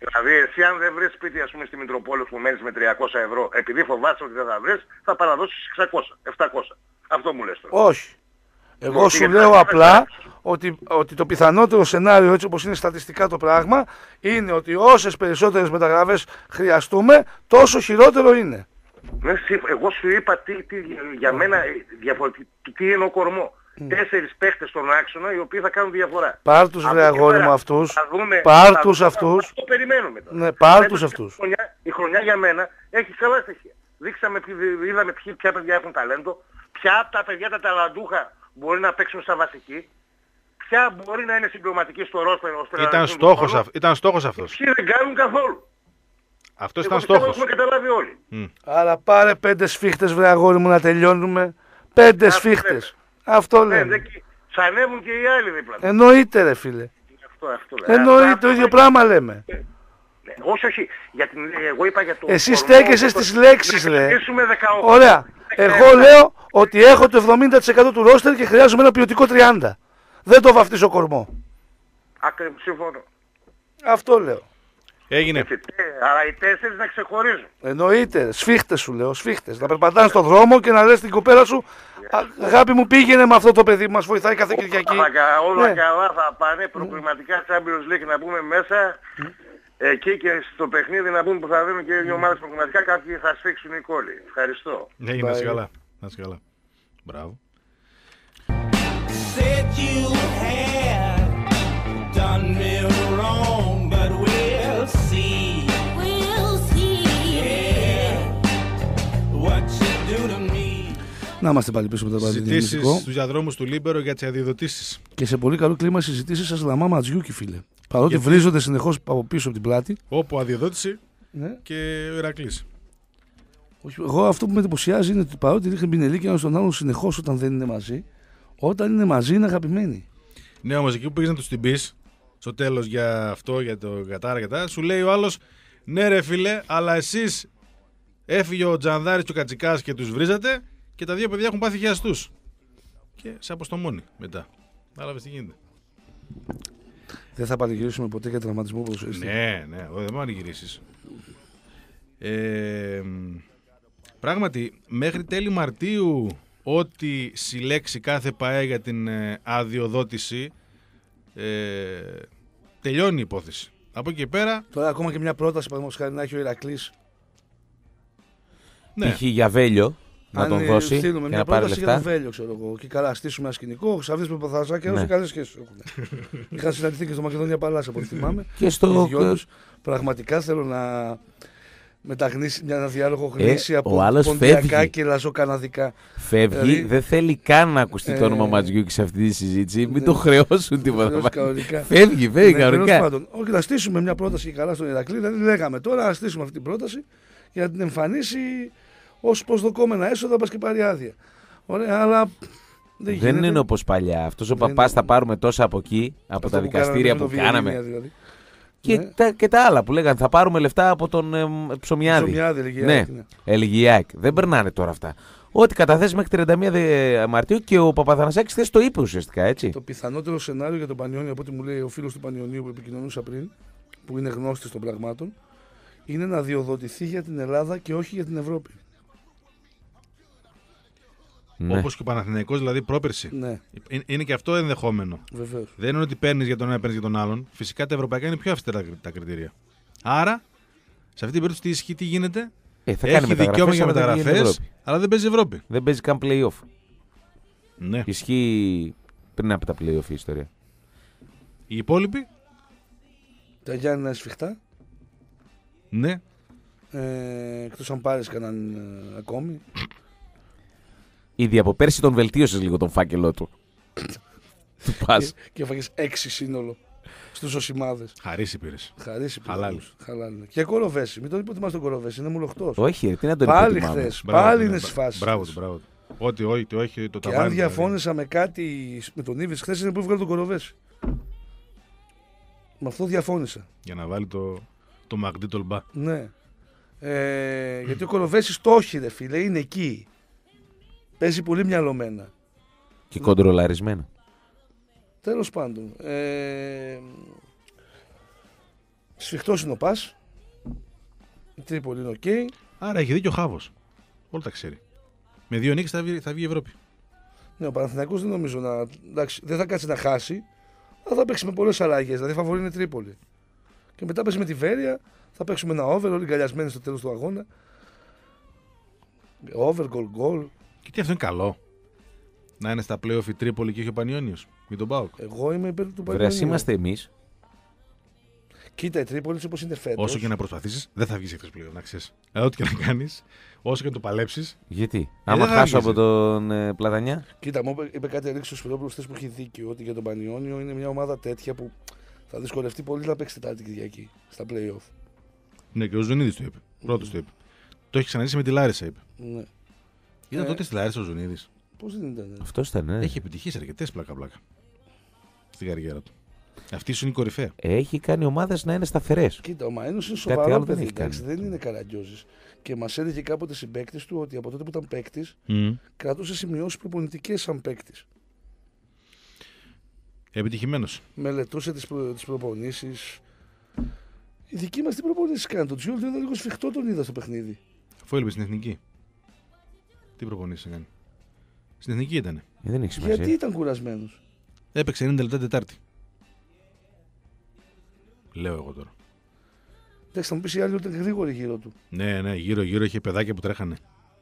Δηλαδή, εσύ αν δεν βρεις σπίτι, ας πούμε, στη Μητροπόλεως που μένεις με 300 ευρώ, επειδή φοβάσαι ότι δεν θα βρεις, θα παραδώσεις 600, 700. Αυτό μου λες τώρα. Όχι. Εγώ σου λέω απλά ότι το πιθανότερο σενάριο, έτσι όπως είναι στατιστικά το πράγμα, είναι ότι όσες περισσότερες μεταγραφές χρειαστούμε, τόσο χειρότερο είναι. Ναι, εγώ σου είπα για μένα τι είναι ο κορμό. 4 παίχτες στον άξονα οι οποίοι θα κάνουν διαφορά. Πάρ' τους βρε αγόρι μου αυτούς. Πάρ' τους αυτούς. Αυτό περιμένουμε τώρα. Ναι, πάρ' τους αυτούς. Η χρονιά για μένα έχει καλά στοιχεία. Είδαμε ποια παιδιά έχουν ταλέντο, ποια από τα παιδιά τα ταλαντούχα μπορεί να παίξουν στα βασική, ποια μπορεί να είναι συμπληρωματική στο ρόστερ. Ήταν στόχος αυτός. Ποιοι δεν κάνουν καθόλου. Αυτός ήταν στόχος. Το έχουμε καταλάβει όλοι. Άρα πάρε 5 σφίχτες βρε αγόρι μου να τελειώνουμε. 5 σφίχτες. Αυτό λέμε. Θα ανέβουν και οι άλλοι δίπλα. Εννοείται ρε φίλε. Εννοείται, το ίδιο πράγμα λέμε. Όχι. Εγώ είπα για το... Εσύ στέκεσαι στις λέξεις ρε. 18. Ωραία. Εγώ λέω ότι έχω το 70% του ρόστερ και χρειάζομαι ένα ποιοτικό 30. Δεν το βαφτίσω κορμό. Ακριβώς, συμφωνώ. Αυτό λέω. Έγινε. Αλλά οι 4 να ξεχωρίζουν. Εννοείται. Σφίχτες σου λέω. Σφίχτες. Να περπατάνε στον δρόμο και να λες στην κοπέλα σου, αγάπη μου, πήγαινε με αυτό το παιδί που μας βοηθάει κάθε Κυριακή. Όλα καλά θα πάνε. Προκριματικά Champions League να πούμε μέσα. Εκεί και στο παιχνίδι να πούμε που θα δίνουν και οι ομάδες προκριματικά, κάποιοι θα σφίξουν οι κόλλοι. Ευχαριστώ. Έγινε, να είσαι καλά. Να είσαι καλά. Μπράβο. Να είμαστε πάλι πίσω από το συζητήσεις στους διαδρόμους του Λίμπερο για τις αδειοδοτήσεις. Και σε πολύ καλό κλίμα συζητήσεις σας Λαμά Ματζιούκι, φίλε. Παρότι βρίζονται συνεχώς από πίσω από την πλάτη. Όπου αδειοδότηση και ο Ηρακλής. Εγώ αυτό που με εντυπωσιάζει είναι ότι παρότι ρίχνει πινελίκι ένα στον άλλον συνεχώς όταν δεν είναι μαζί, όταν είναι μαζί είναι αγαπημένοι. Ναι, όμως εκεί που πήγες να τους την πεις, στο τέλος για αυτό, για το κατάρα, σου λέει ο άλλος, ναι ρε φίλε, αλλά εσείς έφυγε ο Τζανδάρης και ο Κατσικάς και τους βρίζατε και τα δύο παιδιά έχουν πάθει χιαστούς. Και σε αποστομώνει μετά. Κατάλαβες τι γίνεται. Δεν θα πανηγυρίσουμε ποτέ για τραυματισμό ποδοσφαιριστή. Ναι, δεν θα πανηγυρίσεις. Πράγματι, μέχρι τέλη Μαρτίου, ό,τι συλλέξει κάθε ΠΑΕ για την αδειοδότηση, τελειώνει η υπόθεση. Από εκεί πέρα... Τώρα ακόμα και μια πρόταση, παραδείγματος χάρη, να έχει ο Ηρακλής. Ναι. Π.χ. για Βέλιο. Να τον δώσει και να πάρει λεφτά. Για τον Βέλιο, ξέρω εγώ. Και καλά, στήσουμε ένα σκηνικό. Ξαφνείς με Παθασάκια, όσο καλές σχέσεις έχουν. Είχαν συναντηθεί και στο Μακεδονία Παλάς, από ό,τι θυμάμαι. Και στο. Πραγματικά θέλω να μεταγνήσει ένα διάλογο γνήσια από ποντιακά και λαζοκαναδικά. Φεύγει, δηλαδή, δεν θέλει καν να ακουστεί το όνομα Ματζιούκη σε αυτή τη συζήτηση. Μην το χρεώσουν τίποτα. Φεύγει κανονικά. Όχι, να στήσουμε μια πρόταση και καλά στον Ηρακλή. Δηλαδή, λέγαμε τώρα να στήσουμε αυτή την πρόταση για να την εμφανίσει ως προσδοκόμενα έσοδα, πας και πάρει άδεια. Ωραία, αλλά δεν είναι όπως παλιά. Αυτός ο παπάς θα πάρουμε τόσα από εκεί, από τα δικαστήρια που κάναμε. Δηλαδή. Και τα άλλα που λέγανε θα πάρουμε λεφτά από τον Ψωμιάδη. Ναι, Ελιγιάκ. Δεν περνάνε τώρα αυτά. Ό,τι καταθέσει μέχρι 31 Μαρτίου και ο Παπαθανασάκης θες το είπε ουσιαστικά, έτσι. Το πιθανότερο σενάριο για τον Πανιόνιο, από ό,τι μου λέει ο φίλος του Πανιωνίου που επικοινωνούσα πριν, που είναι γνώστης των πραγμάτων, είναι να διοδοτηθεί για την Ελλάδα και όχι για την Ευρώπη. Ναι. Όπως και ο Παναθηναϊκός, δηλαδή πρόπερση. Ναι. Είναι και αυτό ενδεχόμενο. Βεβαίως. Δεν είναι ότι παίρνεις για τον ένα, παίρνεις για τον άλλον. Φυσικά τα ευρωπαϊκά είναι πιο αυστηρά τα κριτήρια. Άρα, σε αυτή την περίπτωση τι ισχύει, τι γίνεται. Έχει δικαίωμα για μεταγραφές, αλλά δεν παίζει Ευρώπη. Δεν παίζει καν play-off. Ναι. Ισχύει πριν από τα play-off η ιστορία. Οι υπόλοιποι. Τα Γιάννενα σφιχτά. Ναι. Εκτός αν πάρεις κανέναν ακόμη. Ήδη από πέρσι τον βελτίωσες λίγο τον φάκελό του. Του πας. Και έφαγες 6 σύνολο στους οσημάδες. Χαρίσει πήρες. Χαλάλι. Και Κοροβέση. Μην τον υποτιμάς τον Κοροβέση, είναι μουλοχτός. Όχι, τι να τον πάλι χθες. Πάλι είναι στις φάσεις. Μπράβο. Ό,τι όχι, το έχει το ταβάνι. Και αν διαφώνησα με κάτι με τον Ήβης χθες είναι που έβγαλε τον Κοροβέση. Με αυτό διαφώνησα. Για να βάλει το Μαγντή Τολμπά. Ναι. Γιατί ο Κοροβέσης το όχι, ρε φίλε, είναι εκεί. Παίζει πολύ μυαλωμένα. Και κοντρολαρισμένα. Τέλος πάντων. Σφιχτός είναι ο Πας. Η Τρίπολη είναι οκ. Άρα έχει δίκιο ο Χάβος. Όλα τα ξέρει. Με 2 νίκες θα βγει η Ευρώπη. Ναι, ο Παναθηναϊκός δεν νομίζω να. Εντάξει, δεν θα κάτσει να χάσει, αλλά θα παίξει με πολλές αλλαγές. Δηλαδή, φαβορί είναι Τρίπολη. Και μετά παίζει με τη Βέρεια, θα παίξουμε ένα over, όλοι γκαλιασμένοι στο τέλος του αγώνα. Over, goal. Και τι αυτό είναι καλό. Να είναι στα play-off η Τρίπολη και όχι ο Πανιόνιος. Μην τον πάω. Εγώ είμαι υπέρ του Πανιόνιου. Βρες είμαστε εμείς. Κοίτα, η Τρίπολη όπως είναι φέτος. Όσο και να προσπαθήσεις, δεν θα βγεις εκτός πλέον. Να ξέρεις. Ό,τι και να κάνεις, όσο και να το παλέψεις. Γιατί, άμα χάσω από τον Πλατανιά. Κοίτα, μου είπε κάτι Αλέξης Σφυρόπουλος χθες που έχει δίκιο ότι για τον Πανιόνιο είναι μια ομάδα τέτοια που θα δυσκολευτεί πολύ να παίξει Τετάρτη Κυριακή στα play-off. Ναι, και ο Ζουνίδης το είπε. Πρώτος το είπε. Το έχει ξαναδεί με τη Λάρισα, είπε. Ναι. Ήταν τότε στη Λάρισα ο Ζουνίδης. Πώς δεν ήταν. Αυτό ήταν, ναι. Έχει επιτυχήσει αρκετές πλάκα-πλάκα στην καριέρα του. Αυτή σου είναι η κορυφαία. Έχει κάνει ομάδες να είναι σταθερές. Κοίτα, ο Μαΐνος είναι σοβαρό παιδί. Δεν είναι καραγκιόζης. Και μας έλεγε κάποτε συμπαίκτης του ότι από τότε που ήταν παίκτης κρατούσε σημειώσεις προπονητικές σαν παίκτης. Επιτυχημένος. Μελετούσε τις προπονήσεις. Η δική μας την προπονήσεις κάνει. Το Τζιόλ ήταν λίγο σφιχτό, τον είδα στο παιχνίδι. Αφού έλειπε στην εθνική. Τι προπονήσεις έκανε. Στην εθνική ήτανε. Δεν έχει σημασία. Γιατί ήταν κουρασμένος. Έπαιξε 90 λεπτά Τετάρτη. Λέω εγώ τώρα. Εντάξει, θα μου πεις οι άλλοι ότι ήταν γρήγοροι γύρω του. Ναι, γύρω είχε παιδάκια που τρέχανε.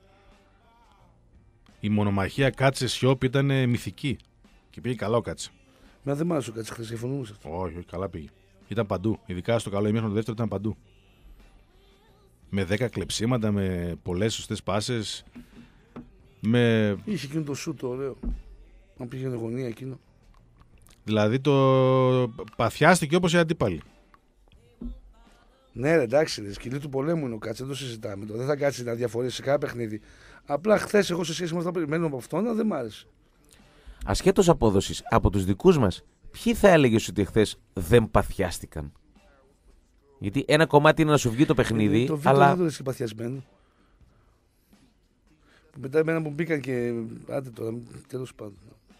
Η μονομαχία Κάτσε Σιόπ ήταν μυθική. Και πήγε καλά ο Κάτσε. Μα δεν μ' άρεσε ο Κάτσε, χθες διαφωνούμε σε αυτό. Όχι, καλά πήγε. Ήταν παντού. Ειδικά στο καλό ημίχρονο δεύτερο ήταν παντού. Με 10 κλεψίματα, με πολλές σωστές πάσες. Είχε εκείνο το σούτ ωραίο. Αν πήγαινε γωνία εκείνο. Δηλαδή το παθιάστηκε όπως οι αντίπαλοι. Ναι, ρε, εντάξει, σκυλή του πολέμου είναι ο Κάτσε, δεν το συζητάμε. Δεν θα κάτσει να διαφορήσει σε κανένα παιχνίδι. Απλά χθες εγώ σε σχέση με αυτά που περιμένω από αυτόν δεν μ' άρεσε. Ασχέτως απόδοσης, από τους δικούς μας, ποιοι θα έλεγες ότι χθες δεν παθιάστηκαν? Γιατί ένα κομμάτι είναι να σου βγει το παιχνίδι, το βίντεο αλλά. Δεν το λες και παθιασμένο. Μετά εμένα που μπήκαν και. Άντε τώρα, τέλος πάντων.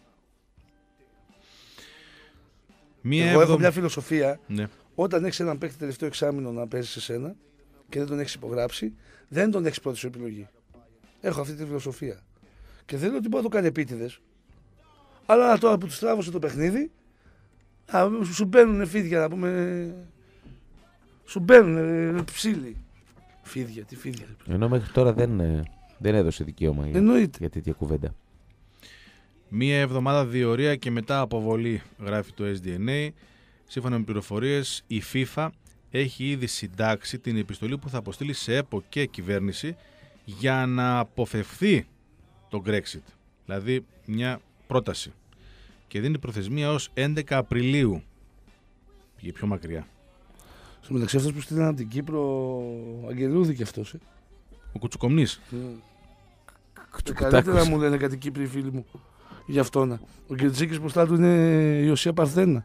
Εγώ έχω μια φιλοσοφία. Ναι. Όταν έχεις έναν παίκτη τελευταίο εξάμηνο να παίζει σε σένα και δεν τον έχεις υπογράψει, δεν τον έχεις πρώτη σου επιλογή. Έχω αυτή τη φιλοσοφία. Και δεν λέω ότι μπορεί να το κάνει επίτηδες. Αλλά τώρα που του τράβωσε το παιχνίδι, σου μπαίνουν φίδια να πούμε. Σου μπαίνουν ψήλοι. Φίδια, τι φίδια. Ενώ μέχρι τώρα δεν έδωσε δικαίωμα για τέτοια κουβέντα. Μία εβδομάδα διορία και μετά αποβολή, γράφει το SDNA. Σύμφωνα με πληροφορίες, η FIFA έχει ήδη συντάξει την επιστολή που θα αποστείλει σε ΕΠΟ και κυβέρνηση για να αποφευθεί το Brexit. Δηλαδή μια πρόταση. Και δίνει προθεσμία ως 11 Απριλίου. Πήγε πιο μακριά. Στο μεταξύ αυτός που στείλανε από την Κύπρο, Αγγελούδη κι αυτός. Ο Κουτσουκομνής. Καλύτερα μου λένε κάτι Κύπροι φίλοι μου. Γι' αυτόν. Ο Κερτζίκης μπροστά του είναι η Οσία Παρθένα.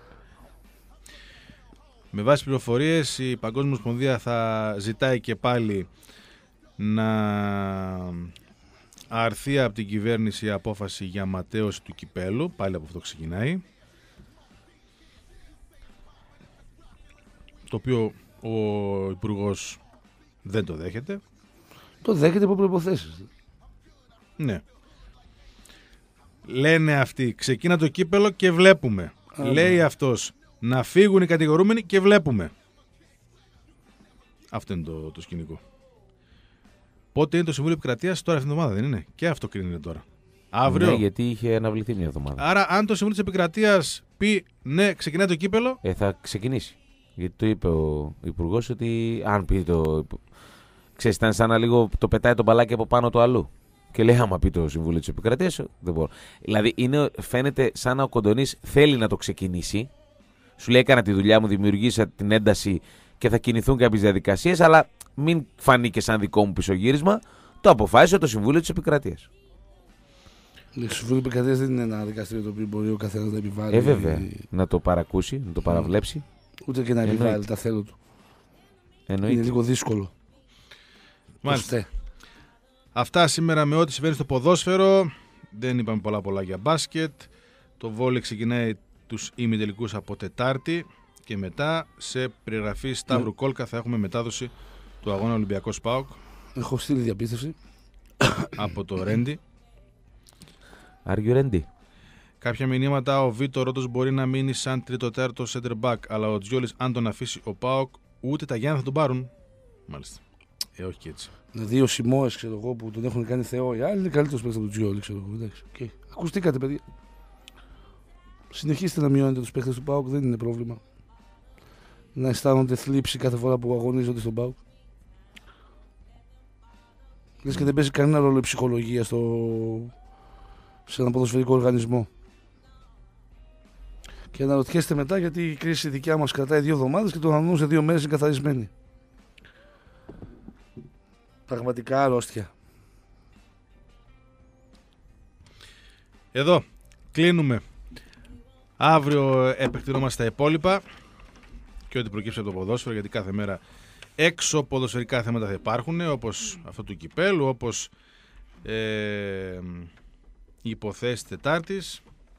Με βάση πληροφορίες, η Παγκόσμια Ομοσπονδία θα ζητάει και πάλι να αρθεί από την κυβέρνηση η απόφαση για ματαίωση του κυπέλου. Πάλι από αυτό ξεκινάει. Το οποίο ο Υπουργός δεν το δέχεται. Το δέχεται από προϋποθέσεις. Ναι. Λένε αυτοί, ξεκίνα το κύπελο και βλέπουμε. Λέει αυτός, να φύγουν οι κατηγορούμενοι και βλέπουμε. Αυτό είναι το σκηνικό. Πότε είναι το Συμβούλιο Επικρατείας? Τώρα αυτήν την εβδομάδα δεν είναι? Και αυτό κρίνεται τώρα. Αύριο. Ναι, γιατί είχε αναβληθεί μια εβδομάδα. Άρα αν το Συμβούλιο της Επικρατείας πει ναι, ξεκινάει το κύπελο. Θα ξεκινήσει. Γιατί το είπε ο Υπουργός ότι αν πει το. Ξέρεις, ήταν σαν να λίγο το πετάει το μπαλάκι από πάνω του αλλού. Και λέει, άμα πει το Συμβούλιο της Επικρατείας, δεν μπορώ. Δηλαδή, φαίνεται σαν να ο Κοντονής θέλει να το ξεκινήσει. Σου λέει, έκανα τη δουλειά μου, δημιουργήσα την ένταση και θα κινηθούν κάποιες διαδικασίες, αλλά μην φανεί και σαν δικό μου πισωγύρισμα. Το αποφάσισε το Συμβούλιο της Επικρατείας. Το Συμβούλιο της Επικρατείας δεν είναι ένα δικαστήριο το οποίο μπορεί ο καθένας να επιβάλλει. Βέβαια. Να το παρακούσει, να το παραβλέψει. Ούτε και να επιβάλλει τα θέλω του. Είναι λίγο δύσκολο. Μάλιστα. Αυτά σήμερα με ό,τι συμβαίνει στο ποδόσφαιρο. Δεν είπαμε πολλά για μπάσκετ. Το βόλεϊ ξεκινάει τους ημιτελικούς από Τετάρτη και μετά σε περιγραφή Σταύρου Κόλκα θα έχουμε μετάδοση του αγώνα Ολυμπιακός ΠΑΟΚ. Έχω στείλει διαπίστευση από το Ρέντι. Are you ready? Κάποια μηνύματα, ο Βίτο Ρόντος μπορεί να μείνει σαν τρίτο-τέταρτο center back, αλλά ο Τζιόλης αν τον αφήσει ο ΠΑΟΚ ούτε τα Γιάννα θα τον πάρουν. Μάλιστα. Όχι και έτσι. Δηλαδή ο Σιμώες, ξέρω εγώ, που τον έχουν κάνει θεό, οι άλλοι είναι καλύτερος παίκτης από τον Τζιόλη, ξέρω εγώ. Εντάξει. Okay. Ακουστήκατε, παιδιά. Συνεχίστε να μειώνετε τους παίκτες του ΠΑΟΚ, δεν είναι πρόβλημα. Να αισθάνονται θλίψη κάθε φορά που αγωνίζονται στον ΠΑΟΚ. Λες και δεν παίζει κανένα ρόλο η ψυχολογία σε έναν ποδοσφαιρικό οργανισμό. Και αναρωτιέστε μετά γιατί η κρίση δικιά μας κρατάει 2 εβδομάδες και το ανανούν σε 2 μέρες είναι καθαρισμένη. Πραγματικά αρρώστια. Εδώ κλείνουμε. Αύριο επεκτείνομαστε τα υπόλοιπα και ό,τι προκύψει από το ποδόσφαιρο, γιατί κάθε μέρα έξω ποδοσφαιρικά θέματα θα υπάρχουν, όπως αυτό του κυπέλου, όπως οι υποθέσεις Τετάρτης.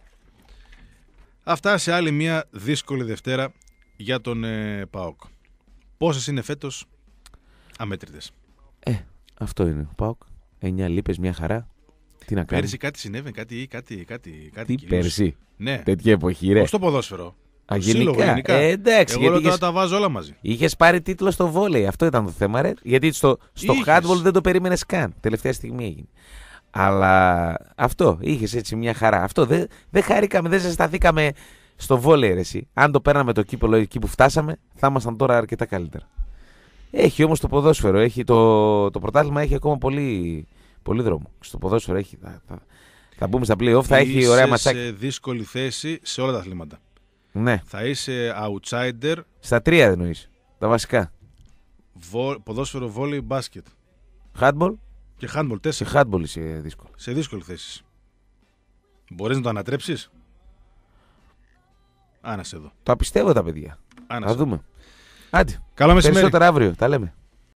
Αυτά σε άλλη μια δύσκολη Δευτέρα για τον ΠΑΟΚ. Πόσες είναι φέτος? Αμέτρητες. Αυτό είναι ο ΠΑΟΚ. 9 λείπες, μια χαρά. Τι να κάνει. Πέρυσι κάτι συνέβαινε, κάτι Τι πέρυσι? Ναι. Τέτοια εποχή, ρε. Όχι στο ποδόσφαιρο. Γενικά. Εγώ Εντάξει. Γιατί τώρα τα βάζω όλα μαζί. Είχες πάρει τίτλο στο βόλεϊ. Αυτό ήταν το θέμα, ρε. Γιατί στο handball δεν το περίμενες καν. Τελευταία στιγμή έγινε. Αλλά αυτό, είχες έτσι μια χαρά. Αυτό δεν χαρήκαμε, δεν ζεσταθήκαμε στο βόλεϊ, ρε εσύ. Αν το παίρναμε το κύπελο εκεί που φτάσαμε, θα ήμασταν τώρα αρκετά καλύτερα. Έχει όμως το ποδόσφαιρο, έχει το πρωτάθλημα έχει ακόμα πολύ, πολύ δρόμο. Στο ποδόσφαιρο έχει. Θα μπούμε στα play-off, θα έχει ωραία ματσάκια. Είσαι σε δύσκολη θέση σε όλα τα αθλήματα. Ναι. Θα είσαι outsider. Στα 3 δεν εννοείς. Τα βασικά. Ποδόσφαιρο, βόλεϊ, μπάσκετ. Handball. Και handball 4. Σε handball είσαι δύσκολο. Σε δύσκολη θέση. Μπορείς να το ανατρέψεις? Άνασε εδώ. Το απιστεύω τα παιδιά. Άνασε. Θα δούμε. Άντε. Καλό μεσημέρι. Περισσότερα αύριο. Τα λέμε.